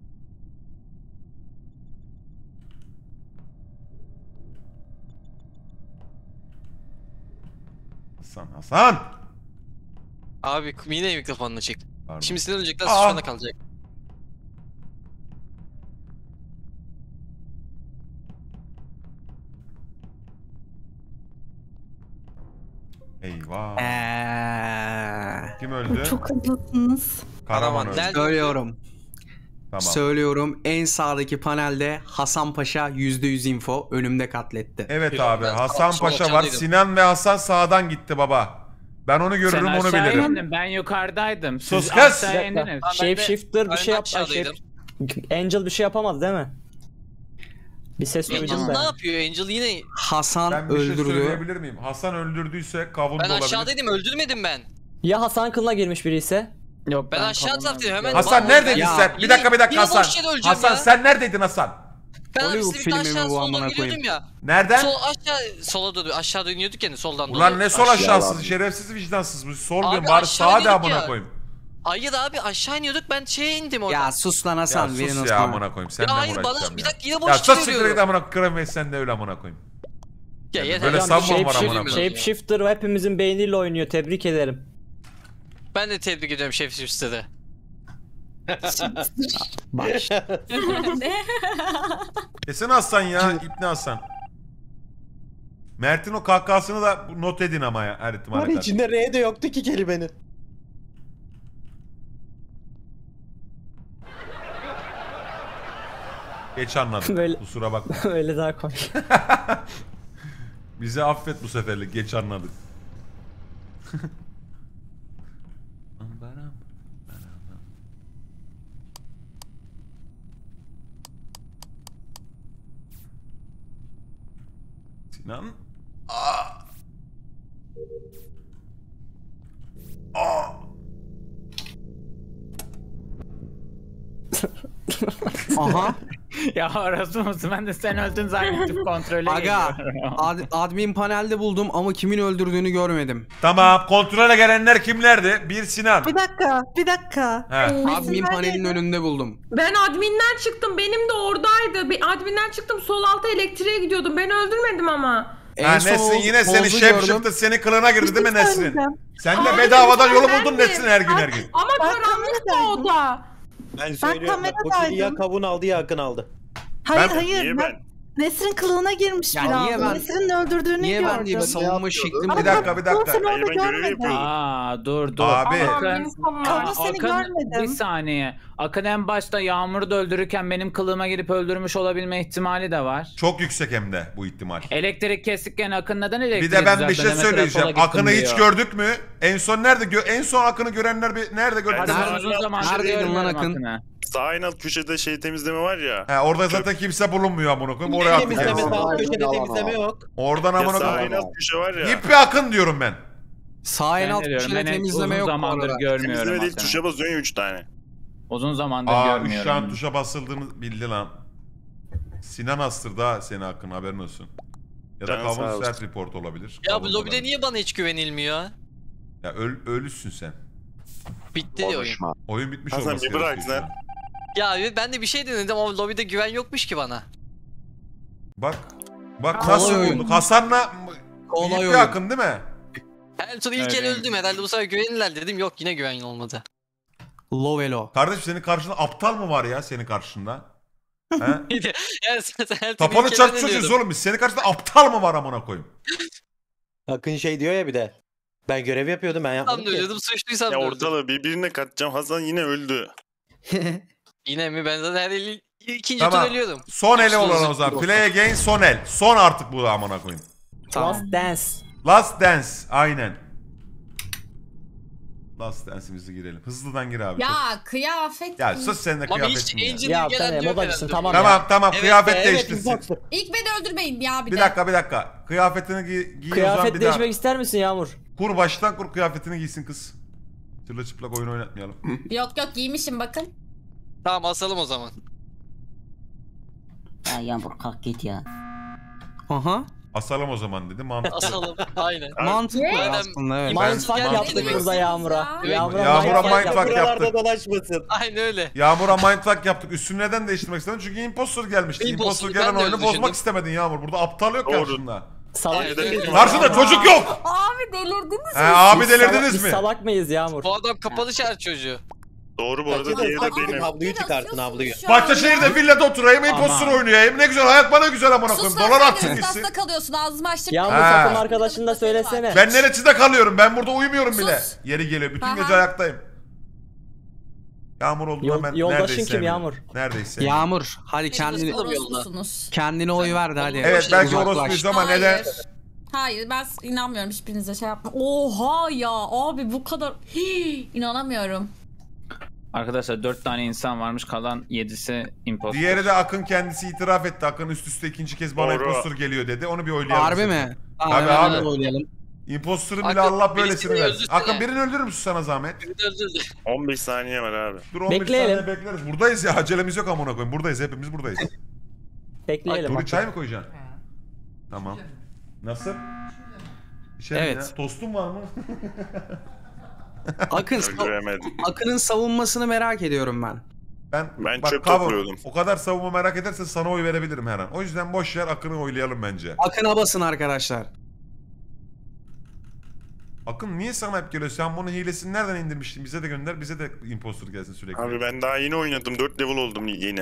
Hasan. Abi yine mikrofonunu çek. Pardon. Şimdi Sinan ölecekler Aa. sıçranda kalacak. Eyvah. Kim Eee, öldü? Çok hızlısınız. Karaman öldü. Del- söylüyorum. Tamam. Söylüyorum, en sağdaki panelde Hasan Paşa %100 info önümde katletti. Evet Yok, abi ben Hasan sol Paşa var. çaldıydım. Sinan ve Hasan sağdan gitti baba. Ben onu görürüm Sen onu aşağı bilirim. indin, ben yukarıdaydım. Siz Sus kız! aşağı indiniz. Shapeshifter bir şey yap. aşağıdaydım. Angel bir şey yapamaz değil mi? Bir ses Angel duydum ne da. yapıyor? Angel yine... Hasan Ben bir şey öldürdü. söyleyebilir miyim? Hasan öldürdüyse kavun da Ben olabilir. aşağıdaydım, öldürmedim ben. Ya Hasan kılına girmiş biri ise? Yok, Ben aşağı taraftayım hemen. Hasan Bak, neredeydin Ya, sen? Bir dakika yine Hasan. boş yere öleceğim Hasan ya. sen neredeydin Hasan? Ben Hollywood abi birlikte filmi mi aşağı bu sola amına doğru koyayım? gidiyordum ya. Nereden? Sol aşağı sola doğru aşağı iniyorduk yani soldan Ulan doğru. ne sol Aşağı aşağısı abi. şerefsiz vicdansız bu. Sol Abi diyorum bari aşağı sağa de dedik amına ya. koyayım. Hayır abi aşağı iniyorduk ben şeye indim oradan. Ya sus lan Ya Hasan. verin sus o ya sana. amına koyayım. Seninle Ya mi hayır uğraşacağım bana bir ya? dakika yine Ya boş sus siktir veriyorum. git amına kırım sen de öyle amına koyayım. Ya yeter. Böyle ya. savunma var amına koyayım. Shapeshifter hepimizin beyniyle oynuyor. Tebrik ederim. Ben de tebrik ediyorum Şef Şifs'te. Bak işte. Kesin Hasan ya. İbni Hasan. Mert'in o kahkahasını da not edin ama ya her ihtimale Var karşı. içinde R de yoktu ki kelimenin. Geç anladım. Böyle- Kusura bakma. Öyle daha komik. Bizi affet bu seferlik. Geç anladık. Sinan. Aa. Aa. Aha. Ya orası mısın? Ben de sen öldün zannettim kontrole Aga geliyorum. admin panelde buldum ama kimin öldürdüğünü görmedim. Tamam. Kontrole gelenler kimlerdi? Bir Sinan. Bir dakika. He. Admin panelin önünde buldum. Ben adminden çıktım. Benim de oradaydı. Bir adminden çıktım. Sol alta elektriğe gidiyordum. Ben öldürmedim ama. Ha, son Nesrin yine seni Oğuz'u şef gördüm. çıktı seni kılığına girdi değil mi Nesrin? söyleyeceğim. Sen de Abi, bedavadan yolu ben buldun de- Nesrin her gün her gün. Ama Ben karanlıktı kameradaydım. o da. Ben söylüyorum bak bu kameradaydım. kili ya kavun aldı ya Akın aldı. Hayır Ben- hayır. Niye ben? Nesrin kılığına girmiş Ya biraz. niye ben- Nesrin'in öldürdüğünü Niye ben diye bir gördüm. savunma yapıyordun? şeklim. Ama Bir dakika, ben bir dakika. seni Hayır, orada ben görev görmedim. yapıyorum. Aa dur. Abi. Allah'ım Akın- beni savun. Kanka seni görmedim. Bir saniye. Akın en başta Yağmur'u da öldürürken benim kılığıma girip öldürmüş olabilme ihtimali de var. Çok yüksek hem de bu ihtimal. Elektrik kestikken Akın neden elektriği Bir de ben bir şey düzeltmedi? Mesela söyleyeceğim. sola gittim Akın'ı hiç diyor. gördük mü? En son nerede? En son Akın'ı görenler nerede gördük? Hadi Nerede? ben uzun zamandır Neredeydin lan görmüyorum Akın? Akın'ı. Sağ en alt köşede şey temizleme var ya. He, orada zaten kimse bulunmuyor amına koyayım. Oraya attık Temizleme hepsini. sağ Yalan, köşede yalan temizleme abi. yok. Oradan Ya amına sağ en koyayım. alt köşe var ya. Hippi Akın diyorum ben. Sağ en Ben alt de diyorum, köşede ben temizleme uzun yok bu zamandır arada. görmüyorum Temizleme değil Akın'ı. tuşa basıyorsun ya 3 tane. Uzun zamandır Aa 3 görmüyorum. şu an tuşa basıldığını bildi lan. Sinan astırdı ha seni Hakkın, haberin olsun. Ya da Canın sağ Kavun olsun. Sert Report olabilir. Ya Kavun bu lobide olabilir. niye bana hiç güvenilmiyor? Ya ölüsün sen. Bitti oyun. Konuşma. Oyun bitmiş Hasan, olması bir bırak gerekiyor sen. şu an. Ya evet, ben de bir şey denedim ama lobide güven yokmuş ki bana. Bak. Bak Kolay nasıl oyun. bulduk. Hasan'la Kolay iyi bir oyun. Hakkın değil mi? Her tur ilk el Evet. öldüm, herhalde bu sefer güvenirler dedim. Yok, yine güven olmadı. Lovelo. Kardeşim senin karşında aptal mı var ya senin karşında? He? Ya sen her tur Tapanı ilk el çarpışıyoruz deniyordum. oğlum biz. Senin karşında aptal mı var amına koyayım? Akın şey diyor ya bir de. Ben görev yapıyordum, ben Tam yapmadım da ki. ölüyordum, suçluysam Ya da öldüm. ortalığı birbirine katacağım. Hasan yine öldü. Yine mi? Ben zaten her el ikinci Tamam. tur ölüyordum. Son ele Suçlu olan o olsun. zaman. Play again son el. Son artık bu da amına koyayım. Last Dance. Last Dance. Aynen. Last Dance'imizi girelim. Hızlıdan gir abi. Ya çok- kıyafet. Ya sus sen de Ama hiç kıyafetin ya. Angel Ya gelen sen yok modacısın, herhalde. tamam. Tamam tamam Evet, kıyafet evet, değiştirsin. İlk beni öldürmeyin ya bir Bir de. dakika. Kıyafetini giy o zaman Kıyafet bir değişmek daha. ister misin Yağmur? Kur baştan kur kıyafetini giysin kız. Çırılçıplak oyun oynatmayalım. Yok giymişim bakın. Tamam, asalım o zaman. Ya Yağmur kalk git ya. Aha. Asalım o zaman dedi. Mantıklı. Asalım. Aynen. Mantıklı Madem- aslında evet. Mindfuck geldi yaptık demek burada Yağmur'a. ya. Yağmur'a Yağmur'a mindfuck mindfuck yaptık. yaptık. Buralarda dolaşmasın. Aynen öyle. Yağmur'a mindfuck yaptık. Üstünü neden değiştirmek istedim? Çünkü impostor gelmişti. Impostor, Impostor gelen ben de oyunu öyle bozmak düşündüm. istemedin Yağmur. Burada aptal yok Doğru. karşında. Salak Aynen mıyız? öyle. Karşında çocuk yok. Abi delirdiniz mi? Abi Biz delirdiniz biz mi? salak mıyız Yağmur? Bu adam kapalı şehir çocuğu. Doğru bu arada, Kaçırdı, diğeri de sakın benim. havluyu çıkartın havluyu. Şu an ya. Bahçeşehir'de villada oturayım, impostor oynayayım. Ne güzel hayat bana güzel amına koyayım. Sus lan, Dolar sen atsın de gitsin. hasta kalıyorsun ağzımı açtık. Yağmur Ha. takım arkadaşını da söylesene. Ben neresinde kalıyorum? Ben burada uyumuyorum bile. Sus. Yeri geliyor. Bütün Aha. gece ayaktayım. Yağmur olduğunda ben Yoldaşın neredeyse kim Yağmur? Neredeyse. Yağmur hadi Kendini- kendine oy ver de hadi. Evet belki Uzaklaş. orospuyuz ama Hayır. neden? Hayır ben inanmıyorum hiçbirinize şey yapma. Oha ya abi bu kadar. İnanamıyorum. Arkadaşlar 4 tane insan varmış, kalan 7'si imposter. Diğeri de Akın kendisi itiraf etti. Akın üst üste ikinci kez bana Doğru. impostor geliyor dedi. Onu bir oylayalım. Harbi şimdi. mi? Tamam, Tabii hemen abi. oynayalım. Impostor'un bile Akın, Allah böylesini birisini versin. öldürsene. Akın birini öldürür müsün sana zahmet? Öldürdü. 15 saniye var abi. Dur 11 Bekleyelim. saniye bekleriz. Buradayız ya acelemiz yok amına koyayım. Buradayız hepimiz buradayız. Bekleyelim. Nuri bak. çay mı koyacaksın? Tamam. Nasıl? İçerim Evet. ya. Tostun var mı? Öldüremedim. Akın'ın savunmasını merak ediyorum ben. Ben bak, çöp cover, topluyordum. o kadar savunma merak edersen sana oy verebilirim her an. O yüzden boş ver Akın'ı oylayalım bence. Akın'a basın arkadaşlar. Akın niye sana hep geliyor? Sen bunun hilesini nereden indirmiştin? Bize de gönder. Bize de impostor gelsin sürekli. Abi ben daha yeni oynadım. 4 level oldum yeni.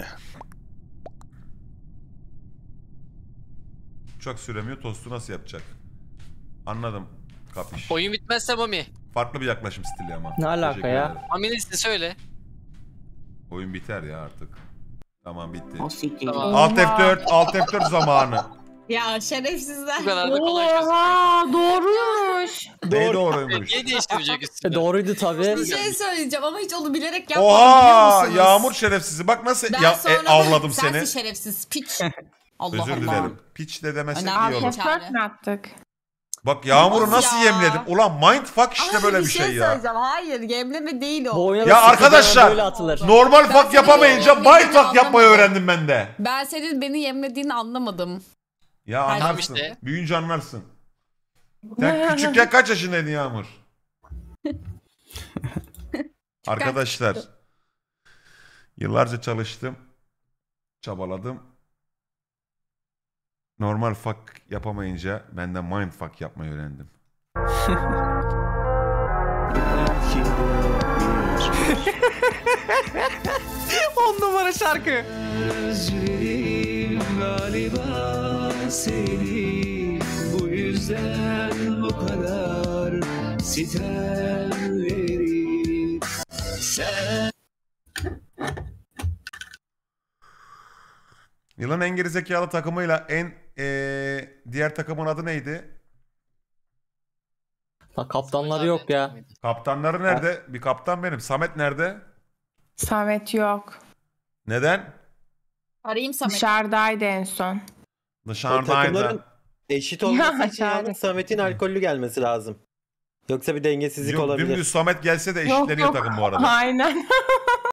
Uçak süremiyor. Tostu nasıl yapacak? Anladım. Kapış. Oyun bitmezse Mami. Farklı bir yaklaşım stili ama. Ne alaka Teşekkür ya? ederim. Mami'nin ismini söyle. Oyun biter ya artık. Tamam bitti. O siktir. Tamam. Alt F4, Alt F4 zamanı. Ya şerefsizler. Bu kadar da kolay çözüm. Oha doğruymuş. Ne doğruymuş? Niye değiştirecek üstüne? Doğruydu tabii. Bir şey söyleyeceğim ama hiç onu bilerek yapmadım Oha! biliyor musunuz? Yağmur şerefsizi. Bak nasıl Ben ya, sonra avladım seni. sensin şerefsiz piç. Allah Özür Allah. dilerim. Piç de demesek iyi Önemli olur. değil. F4 mi attık? Bak Yağmur'u Olmaz nasıl ya. yemledim? Ulan mindfuck işte Ay, böyle bir şey ya. söyleyeceğim. Hayır yemleme değil o. Bu oyuna Ya da sıkıntı arkadaşlar, böyle atılır. Normal Ben fuck seni yapamayınca yemlediğini mindfuck yapmayı anlamadım. öğrendim ben de. Ben senin beni yemlediğini anlamadım. Ya Tamam anlarsın. işte. Büyüyünce anlarsın. Sen küçükken kaç yaşındaydın Yağmur? Arkadaşlar. Yıllarca çalıştım. Çabaladım. Normal fuck yapamayınca benden mindfuck yapmayı öğrendim. On numara şarkı. Özledim galiba seni, bu yüzden bu kadar sitemleri. Sen Yılın en gerizekalı takımıyla diğer takımın adı neydi? La kaptanları yok ya. Kaptanları nerede? Bir kaptan benim. Samet nerede? Samet yok. Neden? Arayayım Samet. Dışarıdaydı en son. Dışarıdaydı. Takımların eşit olması için aşağıda. yalnız Samet'in alkollü gelmesi lazım. Yoksa bir dengesizlik olabilir. Dümdüz Samet gelse de Yok eşitleniyor yok. takım bu arada. Aynen.